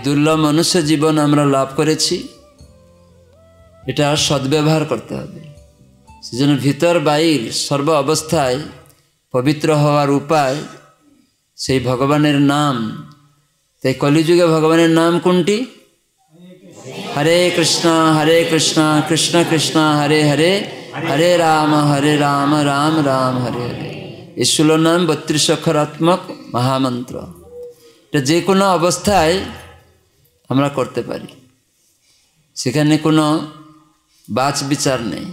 दुर्लभ मनुष्य जीवन आमरा लाभ करेছি এটা সদ্ব্যবহার করতে হবে। সেজন্য ভিতর বাইর সর্ব অবস্থায় পবিত্র হওয়ার উপায় সেই ভগবানের নাম। তাই কলিযুগে ভগবানের নাম কোনটি? হরে কৃষ্ণ কৃষ্ণ কৃষ্ণ হরে হরে, হরে রাম রাম রাম হরে হরে। এই 16 নাম 32 অক্ষরাত্মক মহামন্ত্র। এটা যে কোনো অবস্থায় আমরা করতে পারি, সেখানে কোনো বাছ বিচার নেই।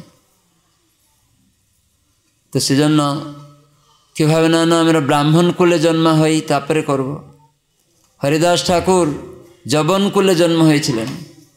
তো সেজন্য কীভাবে না আমরা ব্রাহ্মণ কুলে জন্ম হই তারপরে করব। হরিদাস ঠাকুর যবন কুলে জন্ম হয়েছিলেন।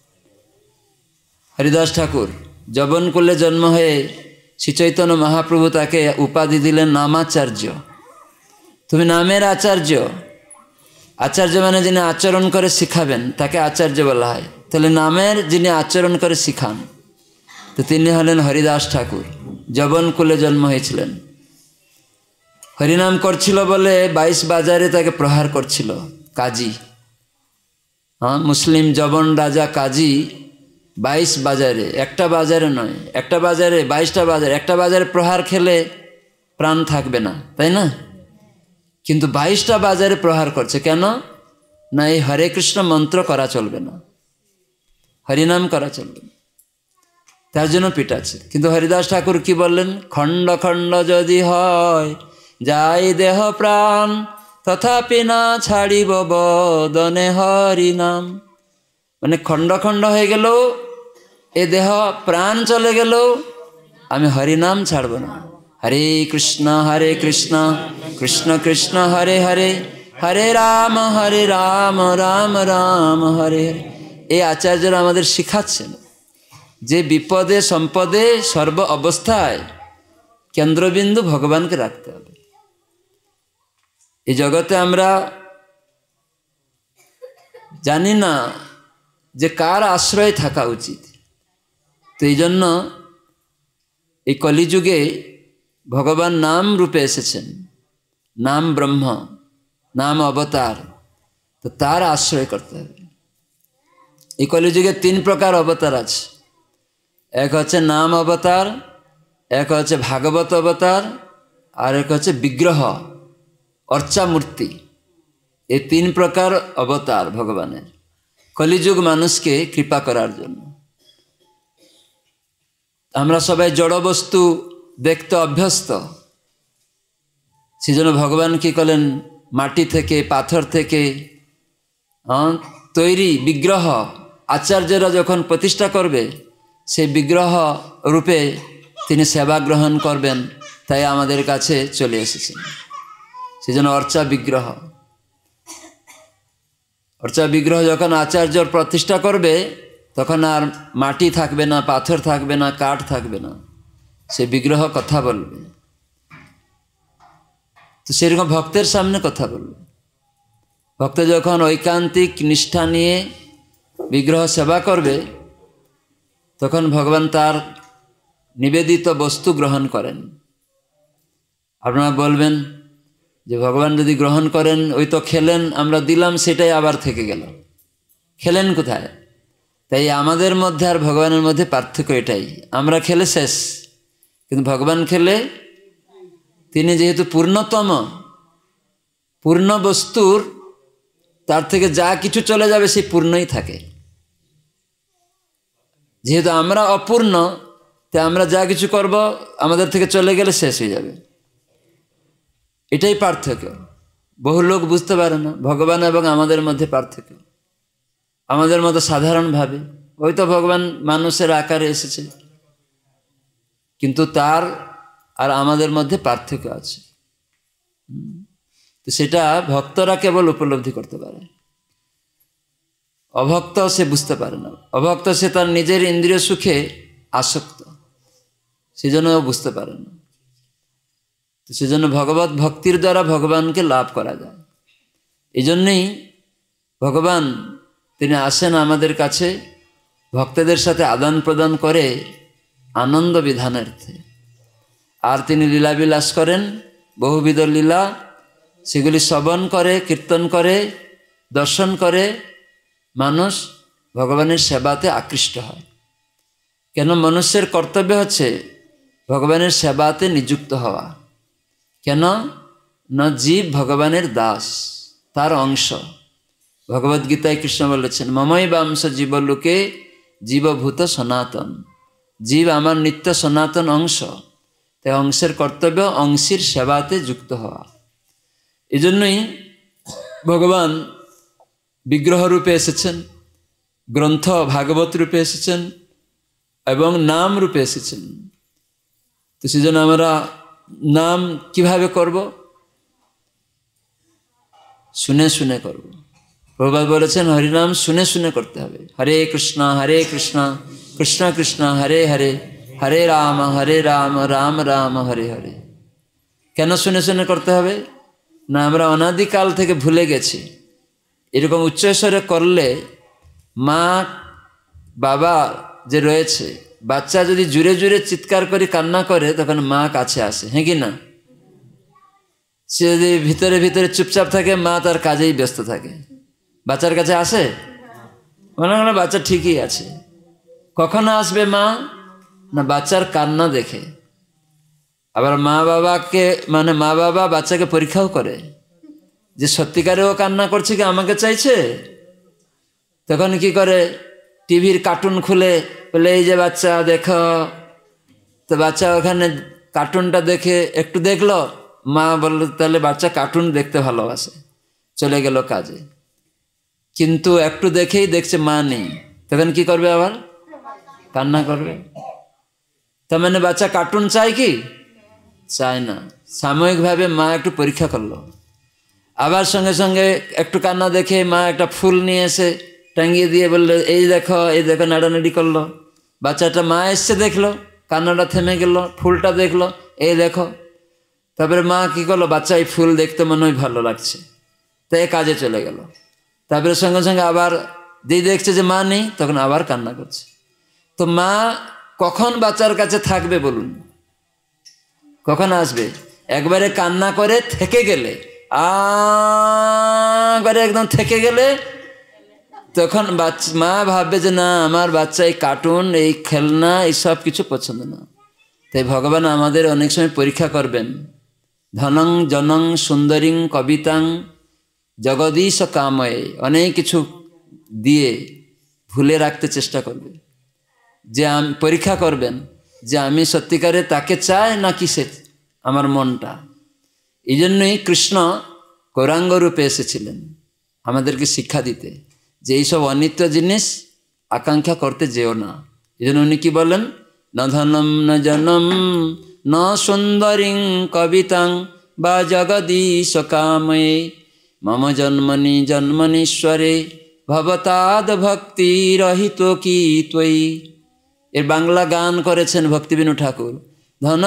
হরিদাস ঠাকুর যবন কুলে জন্ম হয়ে শ্রী চৈতন্য মহাপ্রভু তাকে উপাধি দিলেন নামাচার্য। তুমি নামের আচার্য। আচার্য মানে যিনি আচরণ করে শিখাবেন তাকে আচার্য বলা হয়। তাহলে নামের যিনি আচরণ করে শিখান, তো তিনি হলেন হরিদাস ঠাকুর। যবন কুলে জন্ম হয়েছিলেন। হরিনাম করছিল বলে 22 বাজারে তাকে প্রহার করছিল কাজী। হ্যাঁ, মুসলিম যবন রাজা কাজী 22 বাজারে, একটা বাজারে নয়, একটা বাজারে 22টা বাজারে, একটা বাজারে প্রহার খেলে প্রাণ থাকবে না, তাই না? কিন্তু 22টা বাজারে প্রহার করছে কেন? না, এই হরে কৃষ্ণ মন্ত্র করা চলবে না, হরিনাম করা চলবে না, তার জন্য পিটাচ্ছে। কিন্তু হরিদাস ঠাকুর কি বললেন? খণ্ড খণ্ড যদি হয় যাই দেহ প্রাণ, তথাপি না ছাড়িব বদনে হরিনাম। মানে খণ্ড খণ্ড হয়ে গেল, এ দেহ প্রাণ চলে গেল, আমি হরিনাম ছাড়ব না। হরে কৃষ্ণ কৃষ্ণ কৃষ্ণ হরে হরে, হরে রাম রাম রাম হরে হরে। এই আচার্যরা আমাদের শিখাচ্ছেন যে বিপদে সম্পদে সর্ব অবস্থায় কেন্দ্রবিন্দু ভগবানকে রাখতে হবে। এই জগতে আমরা জানি না যে কার আশ্রয়ে থাকা উচিত। তো এই জন্য এই কলিযুগে ভগবান নাম রূপে এসেছেন। নাম ব্রহ্ম, নাম অবতার, তো তার আশ্রয় করতে হবে। এই কলিযুগে 3 প্রকার অবতার আছে। এক হচ্ছে নাম অবতার, এক হচ্ছে ভাগবত অবতার, আর এক হচ্ছে বিগ্রহ অর্চা মূর্তি। এই 3 প্রকার অবতার ভগবানের কলিযুগ মানুষকে কৃপা করার জন্য। আমরা সবাই জড় বস্তু দেখতে অভ্যস্ত, সেজন্য ভগবান কি করলেন? মাটি থেকে পাথর থেকে তৈরি বিগ্রহ আচার্যরা যখন প্রতিষ্ঠা করবে, সেই বিগ্রহ রূপে তিনি সেবা গ্রহণ করবেন, তাই আমাদের কাছে চলে এসেছেন। সেজন্য অর্চা বিগ্রহ। অর্চা বিগ্রহ যখন আচার্যর প্রতিষ্ঠা করবে, তখন আর মাটি থাকবে না, পাথর থাকবে না, কাঠ থাকবে না, সে বিগ্রহ কথা বলবে। তো সেরকম ভক্তের সামনে কথা বলবে। ভক্ত যখন ঐকান্তিক নিষ্ঠা নিয়ে বিগ্রহ সেবা করবে, তখন ভগবান তার নিবেদিত বস্তু গ্রহণ করেন। আপনারা বলবেন যে ভগবান যদি গ্রহণ করেন, ওই তো খেলেন, আমরা দিলাম, সেটাই আবার থেকে গেল, খেলেন কোথায়? তাই আমাদের মধ্যে আর ভগবানের মধ্যে পার্থক্য এটাই, আমরা খেলে শেষ, কিন্তু ভগবান খেলে তিনি যেহেতু পূর্ণতম, পূর্ণ বস্তুর তার থেকে যা কিছু চলে যাবে সেই পূর্ণই থাকে। যেহেতু আমরা অপূর্ণ, তাই আমরা যা কিছু করব আমাদের থেকে চলে গেলে শেষ হয়ে যাবে। এটাই পার্থক্য। বহু লোক বুঝতে পারে না ভগবান এবং আমাদের মধ্যে পার্থক্য। আমাদের মতো সাধারণভাবে ওই তো ভগবান মানুষের আকারে এসেছে, কিন্তু তার আর আমাদের মধ্যে পার্থক্য আছে। তো সেটা ভক্তরা কেবল উপলব্ধি করতে পারে, অভক্ত সে বুঝতে পারে না। অভক্ত সে তার নিজের ইন্দ্রিয় সুখে আসক্ত, সেজন্য বুঝতে পারে না। তো সেজন্য ভগবত ভক্তির দ্বারা ভগবানকে লাভ করা যায়। এই জন্যেই ভগবান তিনি আসেন আমাদের কাছে ভক্তদের সাথে আদান প্রদান করে আনন্দ বিধানার্থে। আর তিনি লীলাবিলাস করেন, বহুবিধ লীলা, সেগুলি শ্রবণ করে, কীর্তন করে, দর্শন করে, মানুষ ভগবানের সেবাতে আকৃষ্ট হয়। কেন? মনুষ্যের কর্তব্য হচ্ছে ভগবানের সেবাতে নিযুক্ত হওয়া। কেন না? জীব ভগবানের দাস, তার অংশ। ভগবদ্গীতায় কৃষ্ণ বলেছেন, মমই বাংশ জীবলোকে জীবভূত সনাতন। জীব আমার নিত্য সনাতন অংশ, তাই অংশের কর্তব্য অংশীর সেবাতে যুক্ত হওয়া। এই জন্যই ভগবান বিগ্রহ রূপে এসেছেন, গ্রন্থ ভাগবত রূপে এসেছেন এবং নাম রূপে এসেছেন। তো সেজন্য আমরা নাম কিভাবে করব? শুনে শুনে করব। প্রভুপাদ বলেছেন হরিনাম শুনে শুনে করতে হবে। হরে কৃষ্ণ কৃষ্ণ কৃষ্ণ হরে হরে, হরে রাম রাম রাম হরে হরে। কেন শুনে শুনে করতে হবে? না, আমরা অনাদিকাল থেকে ভুলে গেছি। এরকম উচ্চস্বরে করলে মা বাবা যে রয়েছে, বাচ্চা যদি জুড়ে জুড়ে চিৎকার করে কান্না করে তখন মা কাছে আসে, হ্যাঁ কি না? সে যদি ভিতরে ভিতরে চুপচাপ থাকে, মা তার কাজেই ব্যস্ত থাকে, বাচ্চার কাছে আসে? মনে হয় বাচ্চা ঠিকই আছে। কখন আসবে মা? না, বাচ্চার কান্না দেখে। আবার মা বাবা বাচ্চাকে পরীক্ষাও করে যে সত্যিকারে ও কান্না করছে কি আমাকে চাইছে। তখন কি করে? টিভির কার্টুন খুলে বলে, এই যে বাচ্চা দেখো। তো বাচ্চা ওখানে কার্টুনটা দেখে একটু দেখলো, মা বললো তাহলে বাচ্চা কার্টুন দেখতে ভালোবাসে, চলে গেল কাজে। কিন্তু একটু দেখেই দেখছে মা নেই, তখন কি করবে? আবার কান্না করবে। তার মানে বাচ্চা কার্টুন চায় কি? চায় না। সাময়িকভাবে মা একটু পরীক্ষা করলো, আবার সঙ্গে সঙ্গে একটু কান্না দেখে মা একটা ফুল নিয়ে এসে টাঙিয়ে দিয়ে বললো, এই দেখো নাড়ানাড়ি করলো। বাচ্চাটা মা এসছে দেখলো, কান্নাটা থেমে গেল, ফুলটা দেখলো, এই দেখো। তারপরে মা কি করলো? বাচ্চা এই ফুল দেখতে মনে হয় ভালো লাগছে, তাই কাজে চলে গেল। তারপরে সঙ্গে সঙ্গে আবার যেই দেখছে যে মা নেই, তখন আবার কান্না করছে। তো মা কখন বাচ্চার কাছে থাকবে বলুন? কখন আসবে? একবারে কান্না করে থেকে গেলে, একবারে একদম থেকে গেলে, তখন মা ভাববে যে না, আমার বাচ্চা এই কার্টুন, এই খেলনা, এই সব কিছু পছন্দ না। তাই ভগবান আমাদের অনেক সময় পরীক্ষা করবেন। ধনং জনং সুন্দরীং কবিতাং জগদীশ কাময়ে, অনেক কিছু দিয়ে ভুলে রাখতে চেষ্টা করবে, যে পরীক্ষা করবেন যে আমি সত্যিকারে তাকে চাই নাকি সে আমার মনটা। এই জন্যই কৃষ্ণ গৌরাঙ্গ রূপে এসেছিলেন আমাদেরকে শিক্ষা দিতে, যে এইসব অনিত্য জিনিস আকাঙ্ক্ষা করতে যেও না। এই জন্য উনি কি বলেন? ন ধনম ন জনম ন সুন্দরীং কবিতাং বা জগদীশ কাময়ে মম জন্মনি জন্মনীশ্বরে ভবতাদ ভক্তি রহিত কি ত্বয়ি। এর বাংলা গান করেছেন ভক্তিবিনু ঠাকুর। ধন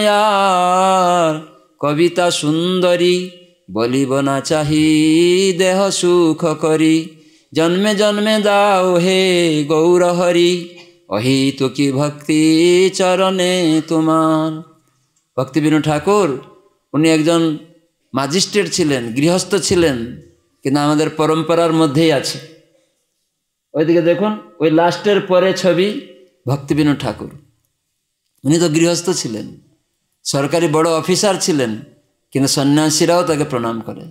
জনয়ার কবিতা সুন্দরী, বলিব না চাহি দেহ সুখ করি, জন্মে জন্মে দাও হে গৌর হরি, অহিত কি ভক্তি চরণে তোমার। ভক্তিবিনু ঠাকুর উনি একজন ম্যাজিস্ট্রেট ছিলেন, গৃহস্থ ছিলেন, কিন্তু আমাদের পরম্পরার মধ্যেই আছে। ওইদিকে দেখুন, ওই লাস্টের পরে ছবি ভক্তিবিনু ঠাকুর। উনি তো গৃহস্থ ছিলেন, সরকারি বড় অফিসার ছিলেন, কিন্তু সন্ন্যাসীরাও তাকে প্রণাম করে।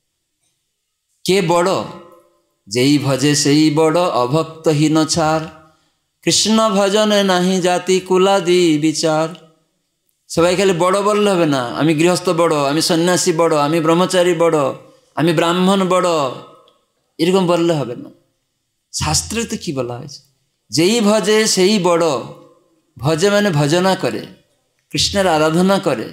কে বড়? যেই ভজে সেই বড়, অভক্তহীন ছাড়, কৃষ্ণ ভজনে নাহি জাতি কুলাদি বিচার। সবাই খালি বড় বললে হবে না, আমি গৃহস্থ বড়, আমি সন্ন্যাসী বড়, আমি ব্রহ্মচারী বড়, আমি ব্রাহ্মণ বড়, এরকম বললে হবে না। শাস্ত্রে তো কি বলা হয়েছে? যেই ভজে সেই বড়। ভজে মানে ভজনা করে, কৃষ্ণের আরাধনা করে,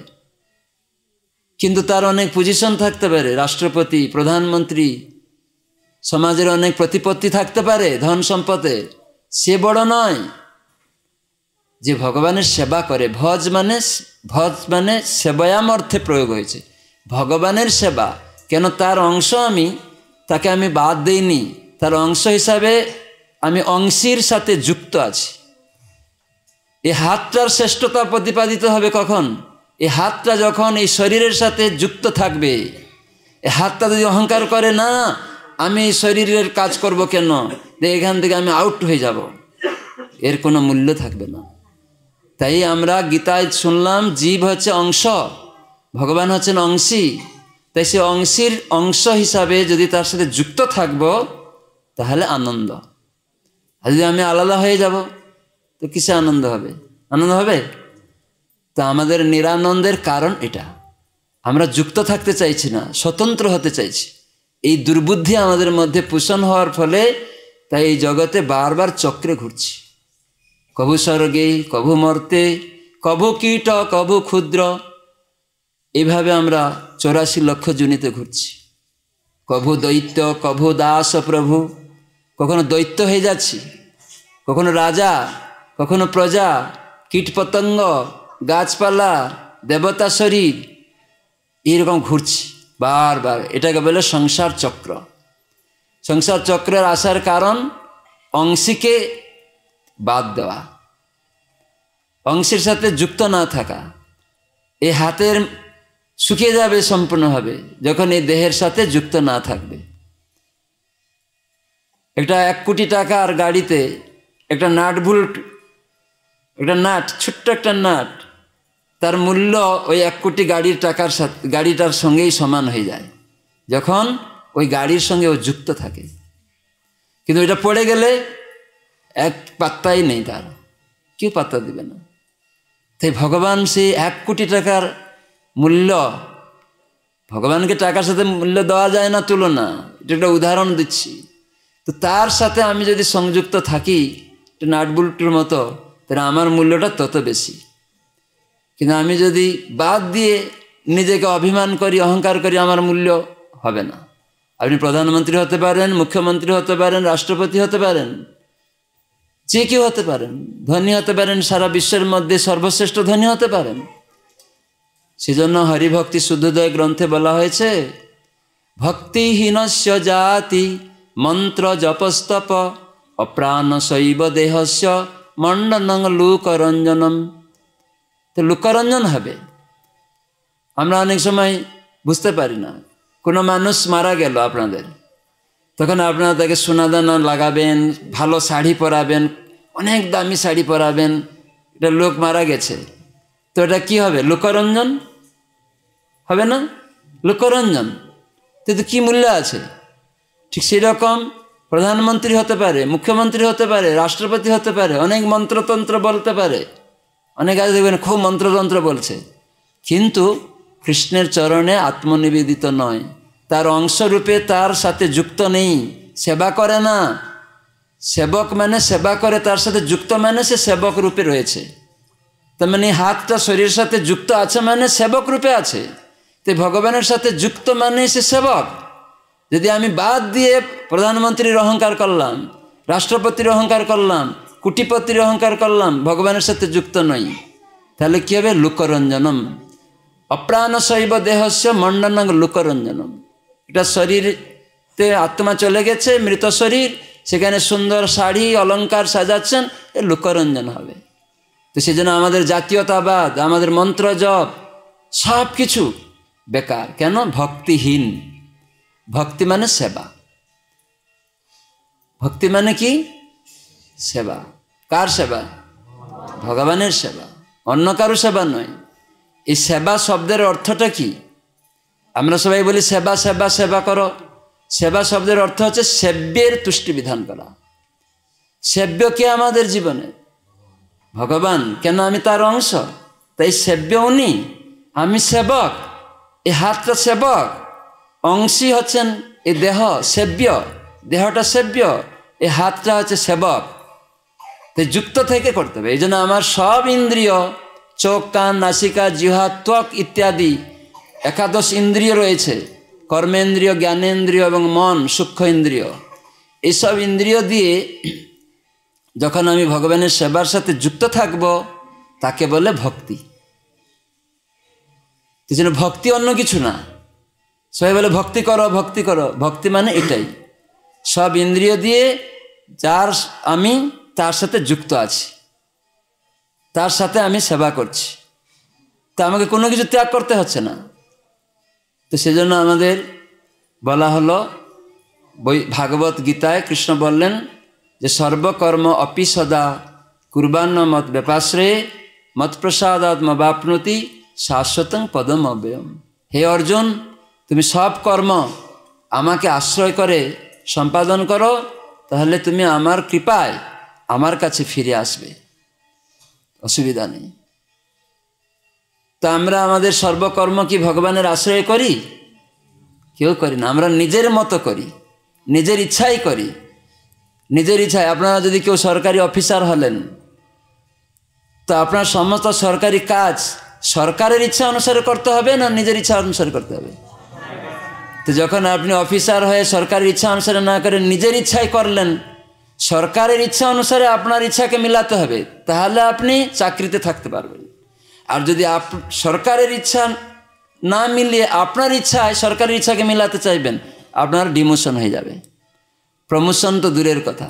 কিন্তু তার অনেক পজিশন থাকতে পারে, রাষ্ট্রপতি, প্রধানমন্ত্রী, সমাজের অনেক প্রতিপত্তি থাকতে পারে, ধন সম্পদে, সে বড় নয়। যে ভগবানের সেবা করে, ভজ মানে সেবায়াম অর্থে প্রয়োগ হয়েছে, ভগবানের সেবা। কেন? তার অংশ আমি, তাকে আমি বাদ দেইনি, তার অংশ হিসাবে আমি অংশীর সাথে যুক্ত আছি। এই হাতটার শ্রেষ্ঠতা প্রতিপাদিত হবে কখন? এই হাতটা যখন এই শরীরের সাথে যুক্ত থাকবে। এই হাতটা যদি অহংকার করে, না আমি এই শরীরের কাজ করব কেন, এখান থেকে আমি আউট হয়ে যাব, এর কোনো মূল্য থাকবে না। তাই আমরা গীতায় শুনলাম জীব হচ্ছে অংশ, ভগবান হচ্ছেন অংশী। তাই সে অংশীর অংশ হিসাবে যদি তার সাথে যুক্ত থাকব তাহলে আনন্দ। আর যদি আমি আলাদা হয়ে যাব তো কিসে আনন্দ হবে? আনন্দ হবে? তো আমাদের নিরানন্দের কারণ এটা, আমরা যুক্ত থাকতে চাইছি না, স্বতন্ত্র হতে চাইছি। এই দুর্বুদ্ধি আমাদের মধ্যে পোষণ হওয়ার ফলে তাই এই জগতে বারবার চক্রে ঘুরছি, কভু স্বর্গে কভু মর্তে, কভু কীট কভু ক্ষুদ্র, এইভাবে আমরা 84 লক্ষ জুনিতে ঘুরছি। কভু দৈত্য কভু দাস প্রভু, কখনো দৈত্য হয়ে যাচ্ছি, কখনো রাজা, কখনো প্রজা, কীটপতঙ্গ, গাছপালা, দেবতা শরীর, এইরকম ঘুরছি বারবার। এটাকে বলে সংসার চক্র। সংসার চক্রের আসার কারণ অংশীকে বাদ দেওয়া, অংশের সাথে যুক্ত না থাকা। এই হাতের শুকিয়ে যাবে সম্পূর্ণভাবে যখন এই দেহের সাথে যুক্ত না থাকবে। একটা 1 কোটি টাকার গাড়িতে একটা নাট বুল্ট, একটা নাট, ছোট্ট একটা নাট, তার মূল্য ওই 1 কোটি গাড়ির টাকার সাথে, গাড়িটার সঙ্গেই সমান হয়ে যায় যখন ওই গাড়ির সঙ্গে ও যুক্ত থাকে। কিন্তু এটা পড়ে গেলে এক পাত্তাই নেই, তার কেউ পাত্তা দিবে না। তাই ভগবান সেই 1 কোটি টাকার মূল্য, ভগবানকে টাকার সাথে মূল্য দেওয়া যায় না তুলনা, এটা একটা উদাহরণ দিচ্ছি। তো তার সাথে আমি যদি সংযুক্ত থাকি নাটবুল্টুর মতো, তাহলে আমার মূল্যটা তত বেশি। কিন্তু আমি যদি বাদ দিয়ে নিজেকে অভিমান করি, অহংকার করি, আমার মূল্য হবে না। আপনি প্রধানমন্ত্রী হতে পারেন, মুখ্যমন্ত্রী হতে পারেন, রাষ্ট্রপতি হতে পারেন, যে কেউ হতে পারেন, ধনী হতে পারেন, সারা বিশ্বের মধ্যে সর্বশ্রেষ্ঠ ধনী হতে পারেন। সেজন্য হরিভক্তি শুদ্ধোদয় গ্রন্থে বলা হয়েছে, ভক্তিহীনস্য জাতি মন্ত্র জপস্তপ অপ্রাণ শৈব দেহস্য মণ্ডনং লোকরঞ্জনম। তো লোকরঞ্জন হবে। আমরা অনেক সময় বুঝতে পারি না, কোনো মানুষ মারা গেল আপনাদের, তখন আপনারা তাকে সোনাদানা লাগাবেন, ভালো শাড়ি পরাবেন, অনেক দামি শাড়ি পরাবেন, এটা লোক মারা গেছে, তো এটা কি হবে? লোকরঞ্জন হবে না? লোকরঞ্জন। তো কি মূল্য আছে? ঠিক সেরকম প্রধানমন্ত্রী হতে পারে, মুখ্যমন্ত্রী হতে পারে, রাষ্ট্রপতি হতে পারে, অনেক মন্ত্রতন্ত্র বলতে পারে, অনেক আজ দেখবেন খুব মন্ত্রতন্ত্র বলছে, কিন্তু কৃষ্ণের চরণে আত্মনিবেদিত নয়, তার অংশরূপে তার সাথে যুক্ত নেই, সেবা করে না। সেবক মানে সেবা করে, তার সাথে যুক্ত মানে সে সেবক রূপে রয়েছে। তার মানে হাতটা শরীরের সাথে যুক্ত আছে মানে সেবক রূপে আছে। তো ভগবানের সাথে যুক্ত মানে সে সেবক। যদি আমি বাদ দিয়ে প্রধানমন্ত্রীর অহংকার করলাম, রাষ্ট্রপতির অহংকার করলাম, কোটিপতির অহংকার করলাম, ভগবানের সাথে যুক্ত নই, তাহলে কী হবে? লোকরঞ্জনম। অপ্রাণ শৈব দেহস্য মণ্ডনং লোকরঞ্জনম। এটা শরীরতে আত্মা চলে গেছে, মৃত শরীর, সেখানে সুন্দর শাড়ি অলংকার সাজাচ্ছেন, এ লোকরঞ্জন হবে। তো সেজন্য আমাদের জাতীয়তাবাদ, আমাদের মন্ত্র জপ সব কিছু বেকার। কেন? ভক্তিহীন। ভক্তি মানে সেবা। ভক্তি মানে কি? সেবা। কার সেবা? ভগবানের সেবা, অন্য কারো সেবা নয়। এই সেবা শব্দের অর্থটা কি? আমরা সবাই বলি সেবা সেবা সেবা করো। সেবা শব্দের অর্থ হচ্ছে সেব্যের তুষ্টি বিধান করা। সেব্য কে আমাদের জীবনে? ভগবান। কেন? আমি তার অংশ, তাই সেব্য উনি, আমি সেবক। এই হাতটা সেবক, অংশী হচ্ছেন এই দেহ সেব্য, দেহটা সেব্য, এই হাতটা হচ্ছে সেবক। তাই যুক্ত থেকে করতে হবে। এই জন্য আমার সব ইন্দ্রিয়, চোখ, কান, নাসিকা, জিহ্বা, ত্বক ইত্যাদি 11 ইন্দ্রিয় রয়েছে, কর্মেন্দ্রিয়, জ্ঞানেন্দ্রিয় এবং মন সূক্ষ্ম ইন্দ্রিয়। এইসব ইন্দ্রিয় দিয়ে যখন আমি ভগবানের সেবার সাথে যুক্ত থাকব, তাকে বলে ভক্তি। এই জন্য ভক্তি অন্য কিছু না। সবাই বলে ভক্তি করো, ভক্তি করো। ভক্তি মানে এটাই, সব ইন্দ্রিয় দিয়ে যার আমি তার সাথে যুক্ত আছি, তার সাথে আমি সেবা করছি, তা আমাকে কোনো কিছু ত্যাগ করতে হচ্ছে না। তো সেজন্য আমাদের বলা হলো ভাগবত গীতায় কৃষ্ণ বললেন যে সর্বকর্ম অপি সদা কুর্বান্ন মত ব্যাপাশ্রয়ে মত প্রসাদাত্মবাপ্নতি শাশ্বতং পদম অব্যয়ম। হে অর্জুন, তুমি সব কর্ম আমাকে আশ্রয় করে সম্পাদন করো, তাহলে তুমি আমার কৃপায় আমার কাছে ফিরে আসবে, অসুবিধা নেই। তো আমরা আমাদের সর্বকর্ম কি ভগবানের আশ্রয় করি? কেউ করি না। আমরা নিজের মতো করি, নিজের ইচ্ছাই করি, নিজের ইচ্ছায়। আপনারা যদি কেউ সরকারি অফিসার হলেন, তো আপনার সমস্ত সরকারি কাজ সরকারের ইচ্ছা অনুসারে করতে হবে না নিজের ইচ্ছা অনুসারে করতে হবে? তো যখন আপনি অফিসার হয়ে সরকারের ইচ্ছা অনুসারে না করে নিজের ইচ্ছাই করলেন, সরকারের ইচ্ছা অনুসারে আপনার ইচ্ছাকে মিলাতে হবে, তাহলে আপনি চাকরিতে থাকতে পারবেন। আর যদি সরকারের ইচ্ছা না মিলিয়ে আপনার ইচ্ছায় সরকারের ইচ্ছাকে মিলাতে চাইবেন, আপনার ডিমোশন হয়ে যাবে, প্রমোশন তো দূরের কথা।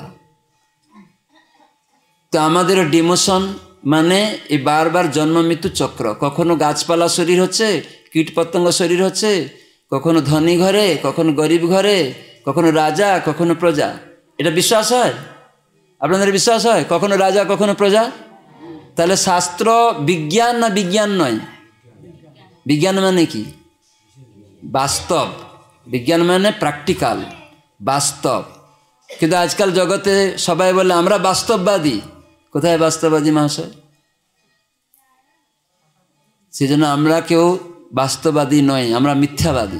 তো আমাদের ডিমোশন মানে এই বারবার জন্ম মৃত্যু চক্র। কখনো গাছপালা শরীর হচ্ছে, কীটপতঙ্গ শরীর হচ্ছে, কখনো ধনী ঘরে, কখনো গরিব ঘরে, কখনো রাজা, কখনো প্রজা। এটা বিশ্বাস হয়? আপনাদের বিশ্বাস হয় কখনো রাজা কখনো প্রজা? তাহলে শাস্ত্র বিজ্ঞান না বিজ্ঞান নয়? বিজ্ঞান মানে কি? বাস্তব। বিজ্ঞান মানে প্র্যাকটিক্যাল, বাস্তব। কিন্তু আজকাল জগতে সবাই বলে আমরা বাস্তববাদী। কোথায় বাস্তববাদী মহাশয়? সেজন্য আমরা কেউ বাস্তববাদী নয়, আমরা মিথ্যাবাদী।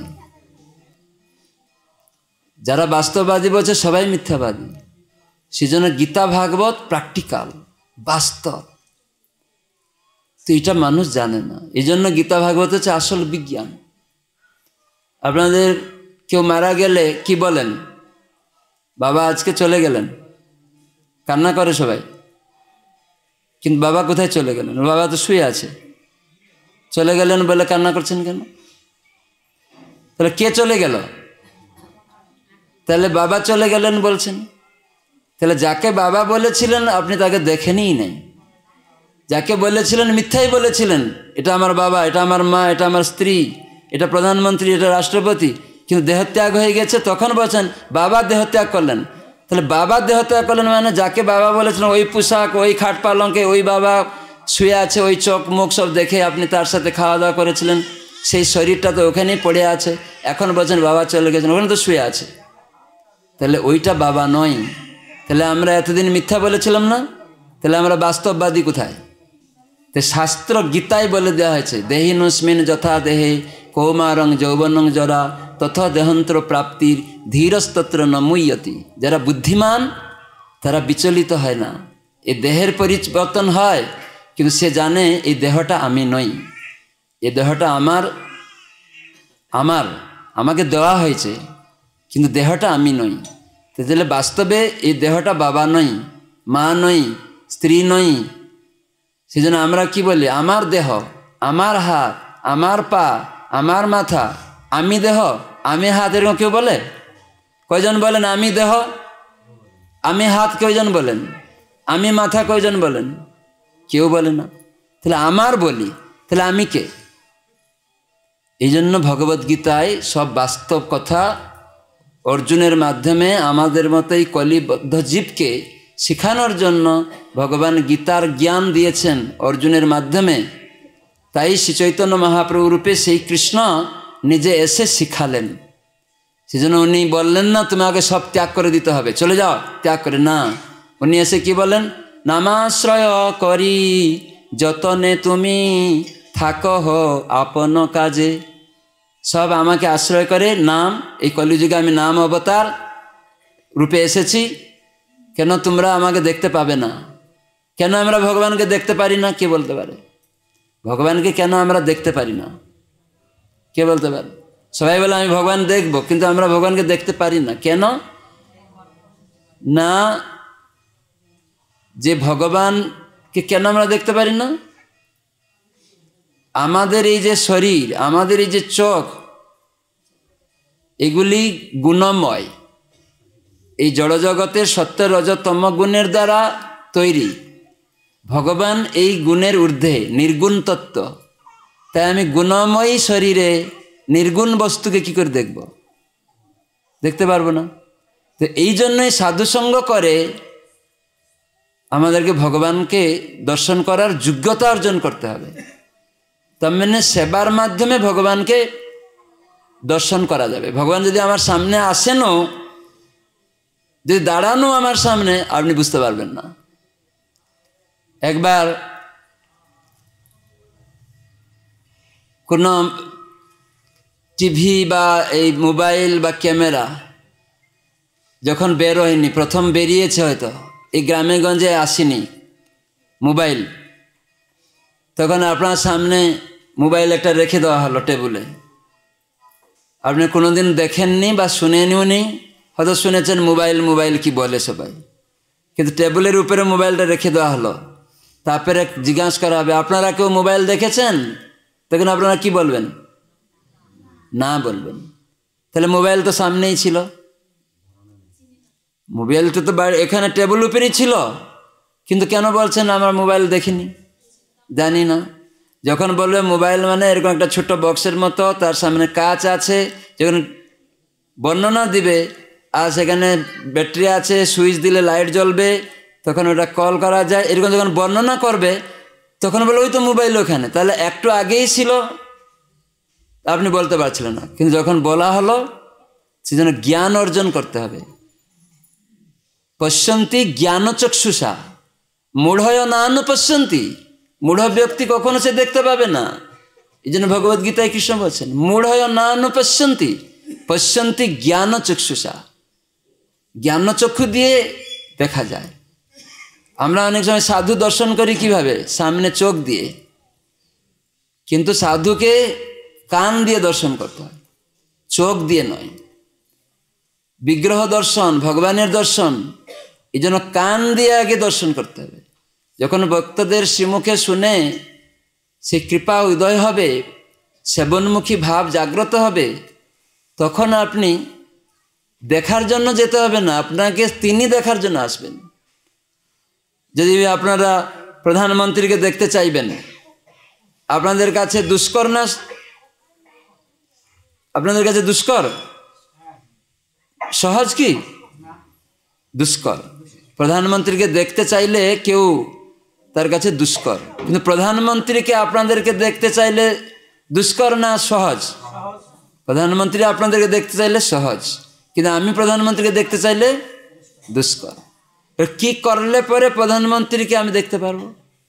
যারা বাস্তববাদী বলছে সবাই মিথ্যাবাদী। সেজন্য গীতা ভাগবত প্র্যাকটিক্যাল, বাস্তব। তো এটা মানুষ জানে না, এই জন্য গীতা ভাগবত হচ্ছে আসল বিজ্ঞান। আপনাদের কেউ মারা গেলে কি বলেন? বাবা আজকে চলে গেলেন, কান্না করে সবাই। কিন্তু বাবা কোথায় চলে গেলেন? বাবা তো শুয়ে আছে। চলে গেলেন বলে কান্না করছেন কেন? তাহলে কে চলে গেল? তাহলে বাবা চলে গেলেন বলছেন। তাহলে যাকে বাবা বলেছিলেন আপনি তাকে দেখেনই নাই। যাকে বলেছিলেন মিথ্যাই বলেছিলেন, এটা আমার বাবা, এটা আমার মা, এটা আমার স্ত্রী, এটা প্রধানমন্ত্রী, এটা রাষ্ট্রপতি। কিন্তু দেহত্যাগ হয়ে গেছে, তখন বলছেন বাবা দেহত্যাগ করলেন। তাহলে বাবা দেহত্যাগ করলেন মানে যাকে বাবা বলেছিলেন ওই পোশাক, ওই খাট পালঙ্কে ওই বাবা শুয়ে আছে, ওই চোখ মুখ সব দেখে আপনি তার সাথে খাওয়া দাওয়া করেছিলেন, সেই শরীরটা তো ওখানেই পড়ে আছে। এখন বলছেন বাবা চলে গেছেন, ওখানে তো শুয়ে আছে। তাহলে ওইটা বাবা নয়। তাহলে আমরা এতদিন মিথ্যা বলেছিলাম না? তাহলে আমরা বাস্তববাদী কোথায়? তো শাস্ত্র গীতায় বলে দেওয়া হয়েছে দেহিনুস্মিন যথা দেহে কৌমারং যৌবনং জরা তথা দেহন্ত্র প্রাপ্তির ধীরস্তত্র ন মুহ্যতি। যারা বুদ্ধিমান তারা বিচলিত হয় না। এই দেহের পরিবর্তন হয়, কিন্তু সে জানে এই দেহটা আমি নই, এই দেহটা আমাকে দেওয়া হয়েছে, কিন্তু দেহটা আমি নই। তাহলে বাস্তবে এই দেহটা বাবা নই, মা নই, স্ত্রী নই। সেজন্য আমরা কি বলি? আমার দেহ, আমার হাত, আমার পা, আমার মাথা, আমি দেহ, আমি হাত, এরকম কেউ বলে? কয়জন বলেন আমি দেহ, আমি হাত? কয়জন বলেন? আমি মাথা? কয়জন বলেন? কেউ বলে না। তাহলে আমার বলি, তাহলে আমি কে? এই জন্য ভগবদ্গীতায় সব বাস্তব কথা অর্জুনের মাধ্যমে আমাদের মতো এই কলিবদ্ধ জীবকে শেখানোর জন্য ভগবান গীতার জ্ঞান দিয়েছেন অর্জুনের মাধ্যমে। তাই শ্রী চৈতন্য মহাপ্রভু রূপে সেই কৃষ্ণ নিজে এসে শিখালেন। সেজন্য উনি বললেন না তুমি আগে সব ত্যাগ করে দিতে হবে, চলে যাও ত্যাগ করে, না। উনি এসে কি বলেন? নামাশ্রয় করি যতনে তুমি থাকো হো আপন কাজে। সব আমাকে আশ্রয় করে নাম, এই কলিযুগে আমি নাম অবতার রূপে এসেছি। কেন তোমরা আমাকে দেখতে পাবে না? কেন আমরা ভগবানকে দেখতে পারি না? কে বলতে পারে? ভগবানকে কেন আমরা দেখতে পারি না? কে বলতে পারে? সবাই বলে আমি ভগবান দেখব, কিন্তু আমরা ভগবানকে দেখতে পারি না। কেন না? যে ভগবানকে কেন আমরা দেখতে পারি না? আমাদের এই যে শরীর, আমাদের এই যে চোখ, এগুলি গুণময়। এই জড়জগতের সত্য রজ তম গুণের দ্বারা তৈরি। ভগবান এই গুণের ঊর্ধ্বে, নির্গুণ তত্ত্ব। তাই আমি গুণময়ী শরীরে নির্গুণ বস্তুকে কি করে দেখব? দেখতে পারবো না। তো এই জন্যই সাধুসঙ্গ করে আমাদেরকে ভগবানকে দর্শন করার যোগ্যতা অর্জন করতে হবে। তার মানে সেবার মাধ্যমে ভগবানকে দর্শন করা যাবে। ভগবান যদি আমার সামনে আসেনও, যদি দাঁড়ানো আমার সামনে, আপনি বুঝতে পারবেন না। একবার কোনো টিভি বা এই মোবাইল বা ক্যামেরা যখন বের হয়নি, প্রথম বেরিয়েছে, হয়তো এই গ্রামে গঞ্জে আসেনি মোবাইল, তখন আপনার সামনে মোবাইল একটা রেখে দেওয়া হলো টেবিলে। আপনি কোনোদিন দেখেননি বা শুনেনিও নি, হয়তো শুনেছেন মোবাইল মোবাইল কি বলে সবাই, কিন্তু টেবিলের উপরে মোবাইলটা রেখে দেওয়া হলো। তারপরে জিজ্ঞাসা করা হবে, আপনারা কেউ মোবাইল দেখেছেন? তখন আপনারা কি বলবেন? না বলবেন। তাহলে মোবাইল তো সামনেই ছিল, মোবাইলটা তো এখানে টেবিল উপরেই ছিল, কিন্তু কেন বলছেন আমার মোবাইল দেখিনি? জানি না। যখন বলবে মোবাইল মানে এরকম একটা ছোট্ট বক্সের মতো, তার সামনে কাঁচ আছে, যখন বর্ণনা দিবে আর সেখানে ব্যাটারি আছে, সুইচ দিলে লাইট জ্বলবে, তখন ওটা কল করা যায়, এরকম যখন বর্ণনা করবে তখন বলে ওই তো মোবাইল ওখানে, তাহলে একটু আগেই ছিল, আপনি বলতে পারছিলেন না। কিন্তু যখন বলা হলো, সেজন্য জ্ঞান অর্জন করতে হবে। পশ্যন্তি জ্ঞানচক্ষুষা মূঢ়য় না অনুপশ্যন্তি। মূঢ় ব্যক্তি কখনো সে দেখতে পাবে না। এই জন্য ভগবদ্গীতায় কৃষ্ণ বলছেন মূঢ়য় না অনুপশ্যন্তি পশ্যন্তি জ্ঞানচক্ষুষা। জ্ঞানচক্ষু দিয়ে দেখা যায়। আমরা অনেক সময় সাধু দর্শন করি কিভাবে? সামনে চোখ দিয়ে, কিন্তু সাধুকে কান দিয়ে দর্শন করতে হয়, চোখ দিয়ে নয়। বিগ্রহ দর্শন, ভগবানের দর্শন, এই জন্য কান দিয়ে আগে দর্শন করতে হবে। যখন ভক্তদের শ্রীমুখে শুনে সে কৃপা উদয় হবে, সেবনমুখী ভাব জাগ্রত হবে, তখন আপনি দেখার জন্য যেতে হবে না, আপনাকে তিনি দেখার জন্য আসবেন। যদি আপনারা প্রধানমন্ত্রীকে দেখতে চাইবেন, আপনাদের কাছে দুষ্কর না? আপনাদের কাছে দুষ্কর? সহজ কি? দুষ্কর। প্রধানমন্ত্রীকে দেখতে চাইলে কেউ তার কাছে দুষ্কর, কিন্তু প্রধানমন্ত্রীকে আপনাদেরকে দেখতে চাইলে দুষ্কর না সহজ? প্রধানমন্ত্রী আপনাদেরকে দেখতে চাইলে সহজ, কিন্তু আমি প্রধানমন্ত্রীকে দেখতে চাইলে দুষ্কর। কি করলে পরে প্রধানমন্ত্রীকে আমি দেখতে পারবো?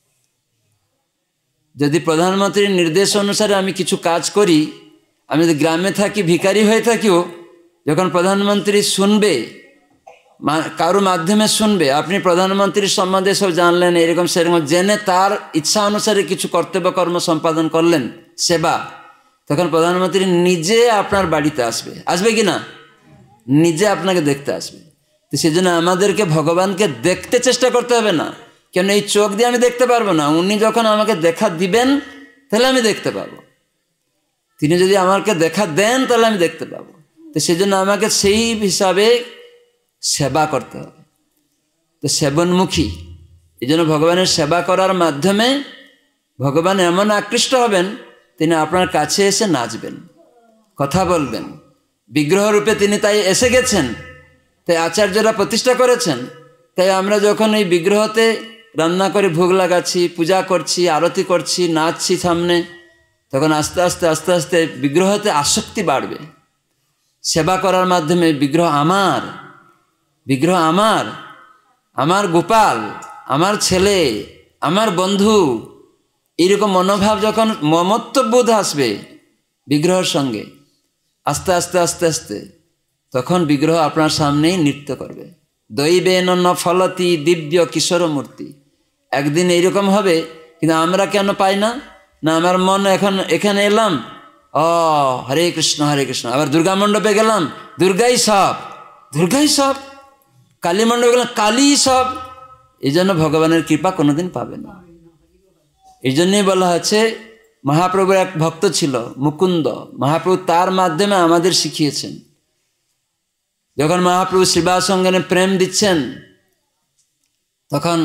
যদি প্রধানমন্ত্রীর নির্দেশ অনুসারে আমি কিছু কাজ করি, আমি যদি গ্রামে থাকি, ভিখারি হয়ে থাকিও, যখন প্রধানমন্ত্রী শুনবে, কারো মাধ্যমে শুনবে, আপনি প্রধানমন্ত্রীর সম্বন্ধে সব জানলেন, এরকম সেরকম জেনে তার ইচ্ছা অনুসারে কিছু কর্তব্য কর্ম সম্পাদন করলেন, সেবা, তখন প্রধানমন্ত্রী নিজে আপনার বাড়িতে আসবে। আসবে কি না? নিজে আপনাকে দেখতে আসবে। তো সেজন্য আমাদেরকে ভগবানকে দেখতে চেষ্টা করতে হবে না, কেন এই চোখ দিয়ে আমি দেখতে পারবো না। উনি যখন আমাকে দেখা দিবেন তাহলে আমি দেখতে পাবো, তিনি যদি আমাকে দেখা দেন তাহলে আমি দেখতে পাবো। তো সেজন্য আমাকে সেই হিসাবে সেবা করতে হবে। তো সেবনমুখী, এই জন্য ভগবানের সেবা করার মাধ্যমে ভগবান এমন আকৃষ্ট হবেন, তিনি আপনার কাছে এসে নাচবেন, কথা বলবেন। বিগ্রহ রূপে তিনি তাই এসে গেছেন, তাই আচার্যরা প্রতিষ্ঠা করেছেন। তাই আমরা যখন এই বিগ্রহতে রান্না করে ভোগ লাগাচ্ছি, পূজা করছি, আরতি করছি, নাচছি সামনে, তখন আস্তে আস্তে আস্তে আস্তে বিগ্রহতে আসক্তি বাড়বে। সেবা করার মাধ্যমে বিগ্রহ আমার, বিগ্রহ আমার, আমার গোপাল, আমার ছেলে, আমার বন্ধু, এইরকম মনোভাব যখন মমত্ববোধ আসবে বিগ্রহের সঙ্গে, আস্তে আস্তে আস্তে আস্তে, তখন বিগ্রহ আপনার সামনেই নৃত্য করবে। দৈবেন ন ফলতি দিব্য কিশোর মূর্তি। একদিন এইরকম হবে, কিন্তু আমরা কেন পাই না? না, আমার মন এখন এখানে এলাম, হরে কৃষ্ণ হরে কৃষ্ণ, আবার দুর্গা মণ্ডপে গেলাম, দুর্গাই সব, দুর্গাই সব, কালী মণ্ডপে গেলাম, কালী সব। এই জন্য ভগবানের কৃপা কোনোদিন পাবে না। এই জন্যই বলা হচ্ছে, মহাপ্রভুর এক ভক্ত ছিল মুকুন্দ, মহাপ্রভু তার মাধ্যমে আমাদের শিখিয়েছেন। যখন মহাপ্রভু শ্রীবাস সঙ্গনে প্রেম দিচ্ছেন, তখন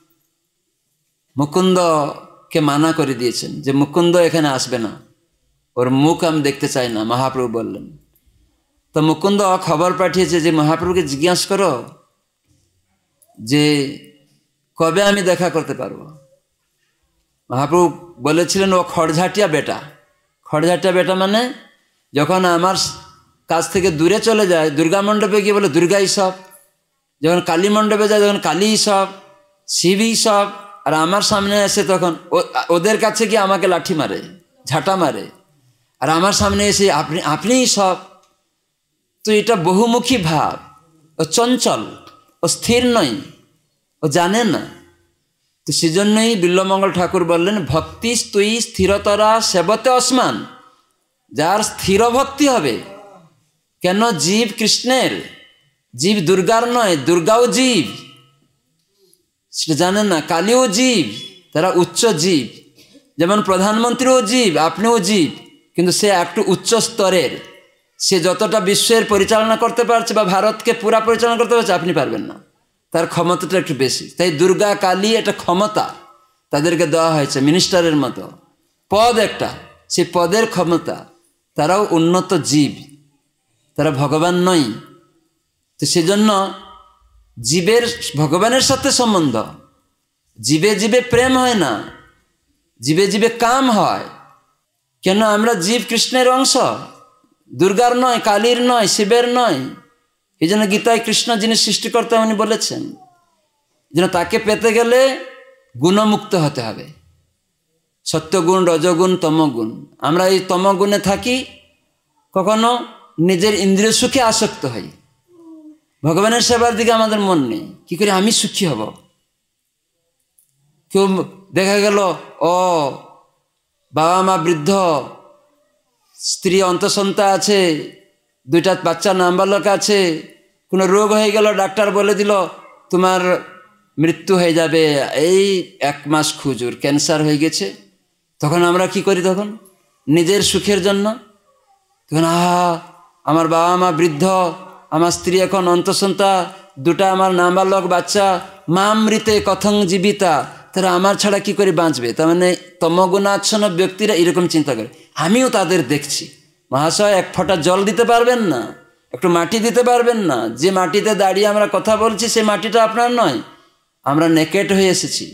মুকুন্দকে মানা করে দিয়েছেন যে মুকুন্দ এখানে আসবে না, ওর মুখ আমি দেখতে চাই না। মহাপ্রভু বললেন, তো মুকুন্দ খবর পাঠিয়েছে যে মহাপ্রভুকে জিজ্ঞাসা করো যে কবে আমি দেখা করতে পারবো। মহাপ্রভু বলেছিলেন ও খড়ঝাটিয়া বেটা। খড়ঝাটিয়া বেটা মানে যখন আমার কাছ থেকে দূরে চলে যায়, দুর্গা মণ্ডপে গিয়ে বলে দুর্গাই সব, যখন কালী মণ্ডপে যায় তখন কালীই সব, শিবই সব, আর আমার সামনে এসে তখন ওদের কাছে গিয়ে আমাকে লাঠি মারে, ঝাঁটা মারে, আর আমার সামনে এসে আপনিই সব। তো এটা বহুমুখী ভাব, ও চঞ্চল, ও স্থির নয়, ও জানে না। তো সেজন্যই বিল্বমঙ্গল ঠাকুর বললেন ভক্তি স্তুই স্থিরতরা সেবতে অসমান। যার স্থির ভক্তি হবে, কেন জীব কৃষ্ণের, জীব দুর্গার নয়, দুর্গাও জীব, সেটা জানেন না। কালীও জীব, তারা উচ্চ জীব। যেমন প্রধানমন্ত্রীও জীব, আপনিও জীব, কিন্তু সে একটু উচ্চ স্তরের। সে যতটা বিশ্বের পরিচালনা করতে পারছে বা ভারতকে পুরা পরিচালনা করতে পারছে, আপনি পারবেন না, তার ক্ষমতাটা একটু বেশি। তাই দুর্গা কালী এটা ক্ষমতা তাদেরকে দেওয়া হয়েছে, মিনিস্টারের মতো পদ একটা, সেই পদের ক্ষমতা। তারাও উন্নত জীব, তারা ভগবান নয়। তো সেজন্য জীবের ভগবানের সাথে সম্বন্ধ, জীবে জীবে প্রেম হয় না, জীবে জীবে কাম হয়। কেন আমরা জীব কৃষ্ণের অংশ, দুর্গার নয়, কালীর নয়, শিবের নয়। এই জন্য গীতায় কৃষ্ণ যিনি সৃষ্টিকর্তা উনি বলেছেন যেন তাকে পেতে গেলে গুণমুক্ত হতে হবে। সত্যগুণ, রজগুণ, তমগুণ। আমরা এই তমগুণে থাকি, কখনো নিজের ইন্দ্রিয় সুখে আসক্ত হই, ভগবানের সেবার দিকে আমাদের মন নেই। কি করে আমি সুখী হব? কেউ দেখা গেল ও বাবা মা বৃদ্ধ, স্ত্রী অন্তঃসন্তা আছে, দুইটা বাচ্চা নাবালক আছে, কোনো রোগ হয়ে গেল, ডাক্তার বলে দিল তোমার মৃত্যু হয়ে যাবে, এই 1 মাস খুঁজুর, ক্যান্সার হয়ে গেছে। তখন আমরা কি করি? তখন নিজের সুখের জন্য তখন আমার বাবা মা বৃদ্ধ, আমার স্ত্রী এখন অন্তঃসন্তা, দুটা আমার নাবালক বাচ্চা, মামৃতে কথং জীবিতা, তারা আমার ছাড়া কি করে বাঁচবে? তার মানে তমগুণাচ্ছন্ন ব্যক্তিরা এরকম চিন্তা করে। আমিও তাদের দেখছি। মহাশয়, 1 ফোঁটা জল দিতে পারবেন না, একটু মাটি দিতে পারবেন না? যে মাটিতে দাঁড়িয়ে আমরা কথা বলছি সেই মাটিটা আপনার নয়, আমরা নেকেট হয়ে এসেছি।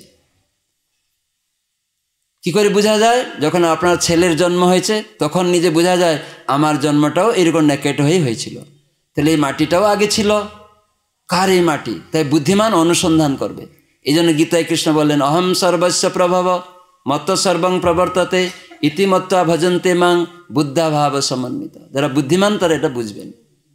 কি করে বোঝা যায়? যখন আপনার ছেলের জন্ম হয়েছে তখন নিজে বোঝা যায় আমার জন্মটাও এরকম নেকেট হয়েই হয়েছিল। তাহলে এই মাটিটাও আগে ছিল, কার এই মাটি? তাই বুদ্ধিমান অনুসন্ধান করবে। এই জন্য গীতায় কৃষ্ণ বললেন অহম সর্বস্ব প্রভব মত সর্বং প্রবর্ততে ইতিমত্তা ভজন্তে মাং বুদ্ধাভাব সমন্বিত। যারা বুদ্ধিমান তারা এটা বুঝবেন।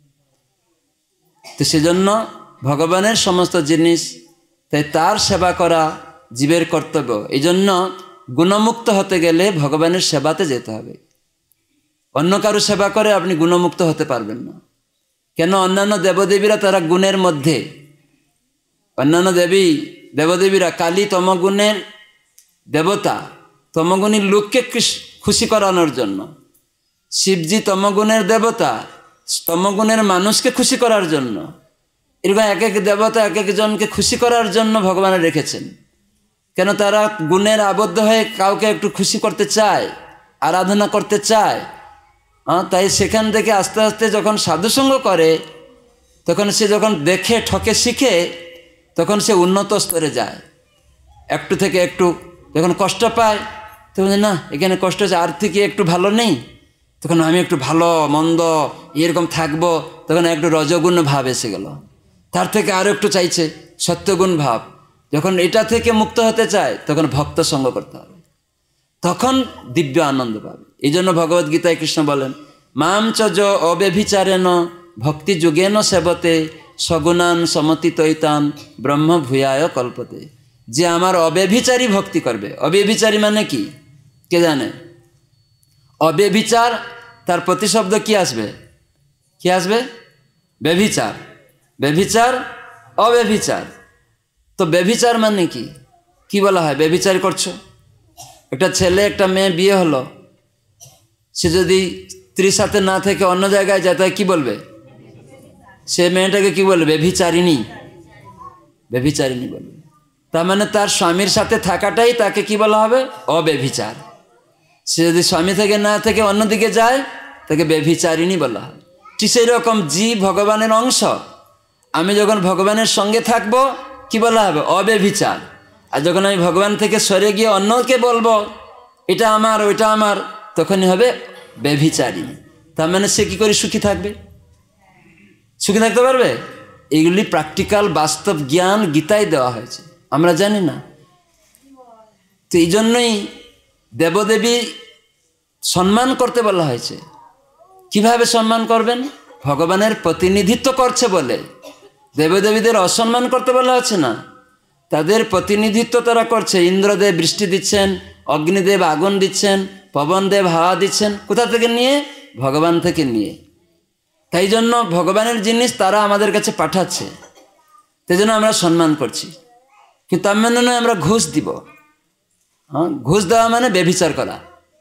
তো সেজন্য ভগবানের সমস্ত জিনিস, তাই তার সেবা করা জীবের কর্তব্য। এই জন্য গুণমুক্ত হতে গেলে ভগবানের সেবাতে যেতে হবে। অন্য কারো সেবা করে আপনি গুণমুক্ত হতে পারবেন না। কেন? অন্যান্য দেবদেবীরা তারা গুণের মধ্যে, অন্যান্য দেবদেবীরা, কালী তমগুণের দেবতা, তমগুণীর লোককে খুশি করানোর জন্য, শিবজি তমগুণের দেবতা, তমগুণের মানুষকে খুশি করার জন্য। এরকম এক এক দেবতা এক একজনকে খুশি করার জন্য ভগবান রেখেছেন। কেন? তারা গুণের আবদ্ধ হয়ে কাউকে একটু খুশি করতে চায়, আরাধনা করতে চায়। তাই সেখান থেকে আস্তে আস্তে যখন সাধুসঙ্গ করে, তখন সে যখন দেখে ঠকে শিখে, তখন সে উন্নত স্তরে যায়। একটু থেকে একটু যখন কষ্ট পায় তখন না, এখানে কষ্ট হচ্ছে, আর থেকে একটু ভালো নেই, তখন আমি একটু ভালো মন্দ এরকম থাকবো, তখন একটু রজগুণ ভাব এসে গেল। তার থেকে আরও একটু চাইছে সত্যগুণ ভাব। যখন এটা থেকে মুক্ত হতে চায় তখন ভক্ত সঙ্গ করতে হবে, তখন দিব্য আনন্দ পাবে। এই জন্য ভগবদ্গীতায় কৃষ্ণ বলেন মাম চ য অব্যভিচারেণ ভক্তি যুগেন সেবতে সগুণান সমতিতৈতান ব্রহ্ম ভূয়ায় কল্পতে। যে আমার অব্যভিচারী ভক্তি করবে। অব্যভিচারী মানে কি কে জানে? অব্যভিচার, তার প্রতিশব্দ কি আসবে? কি আসবে? ব্যভিচার। ব্যভিচার, অব্যভিচার। তো ব্যভিচার মানে কি? কি বলা হয়? ব্যভিচার করছো। একটা ছেলে একটা মেয়ে বিয়ে হলো, সে যদি স্ত্রীর সাথে না থেকে অন্য জায়গায় যায় তাহলে কি বলবে? সে মেয়েটাকে কি বলবে? ব্যভিচারিণী। ব্যভিচারিণী বলবে। তার মানে তার স্বামীর সাথে থাকাটাই তাকে কি বলা হবে? অব্যভিচার। সে যদি স্বামী থেকে না থেকে অন্যদিকে যায় তাকে ব্যভিচারিণী বলা হয়। ঠিক সেই রকম জীব ভগবানের অংশ। আমি যখন ভগবানের সঙ্গে থাকবো কি বলা হবে? অব্যভিচার। আর যখন আমি ভগবান থেকে সরে গিয়ে অন্যকে বলবো এটা আমার ওইটা আমার, তখনই হবে ব্যভিচারী। তার মানে সে কি করে সুখী থাকবে? সুখী থাকতে পারবে? এইগুলি প্র্যাকটিক্যাল বাস্তব জ্ঞান গীতায় দেওয়া হয়েছে, আমরা জানি না। তো এই জন্যই দেবদেবী সম্মান করতে বলা হয়েছে। কিভাবে সম্মান করবেন? ভগবানের প্রতিনিধিত্ব করছে বলে। দেবদেবীদের অসম্মান করতে বলা হচ্ছে না, তাদের প্রতিনিধিত্ব তারা করছে। ইন্দ্রদেব বৃষ্টি দিচ্ছেন, অগ্নিদেব আগুন দিচ্ছেন, পবনদেব হাওয়া দিচ্ছেন। কোথা থেকে নিয়ে? ভগবান থেকে নিয়ে। তাই জন্য ভগবানের জিনিস তারা আমাদের কাছে পাঠাচ্ছে, তাই জন্য আমরা সম্মান করছি। কিন্তু তার মানে নয় আমরা ঘুষ দিব। হ্যাঁ, ঘুষ দেওয়া মানে ব্যভিচার করা।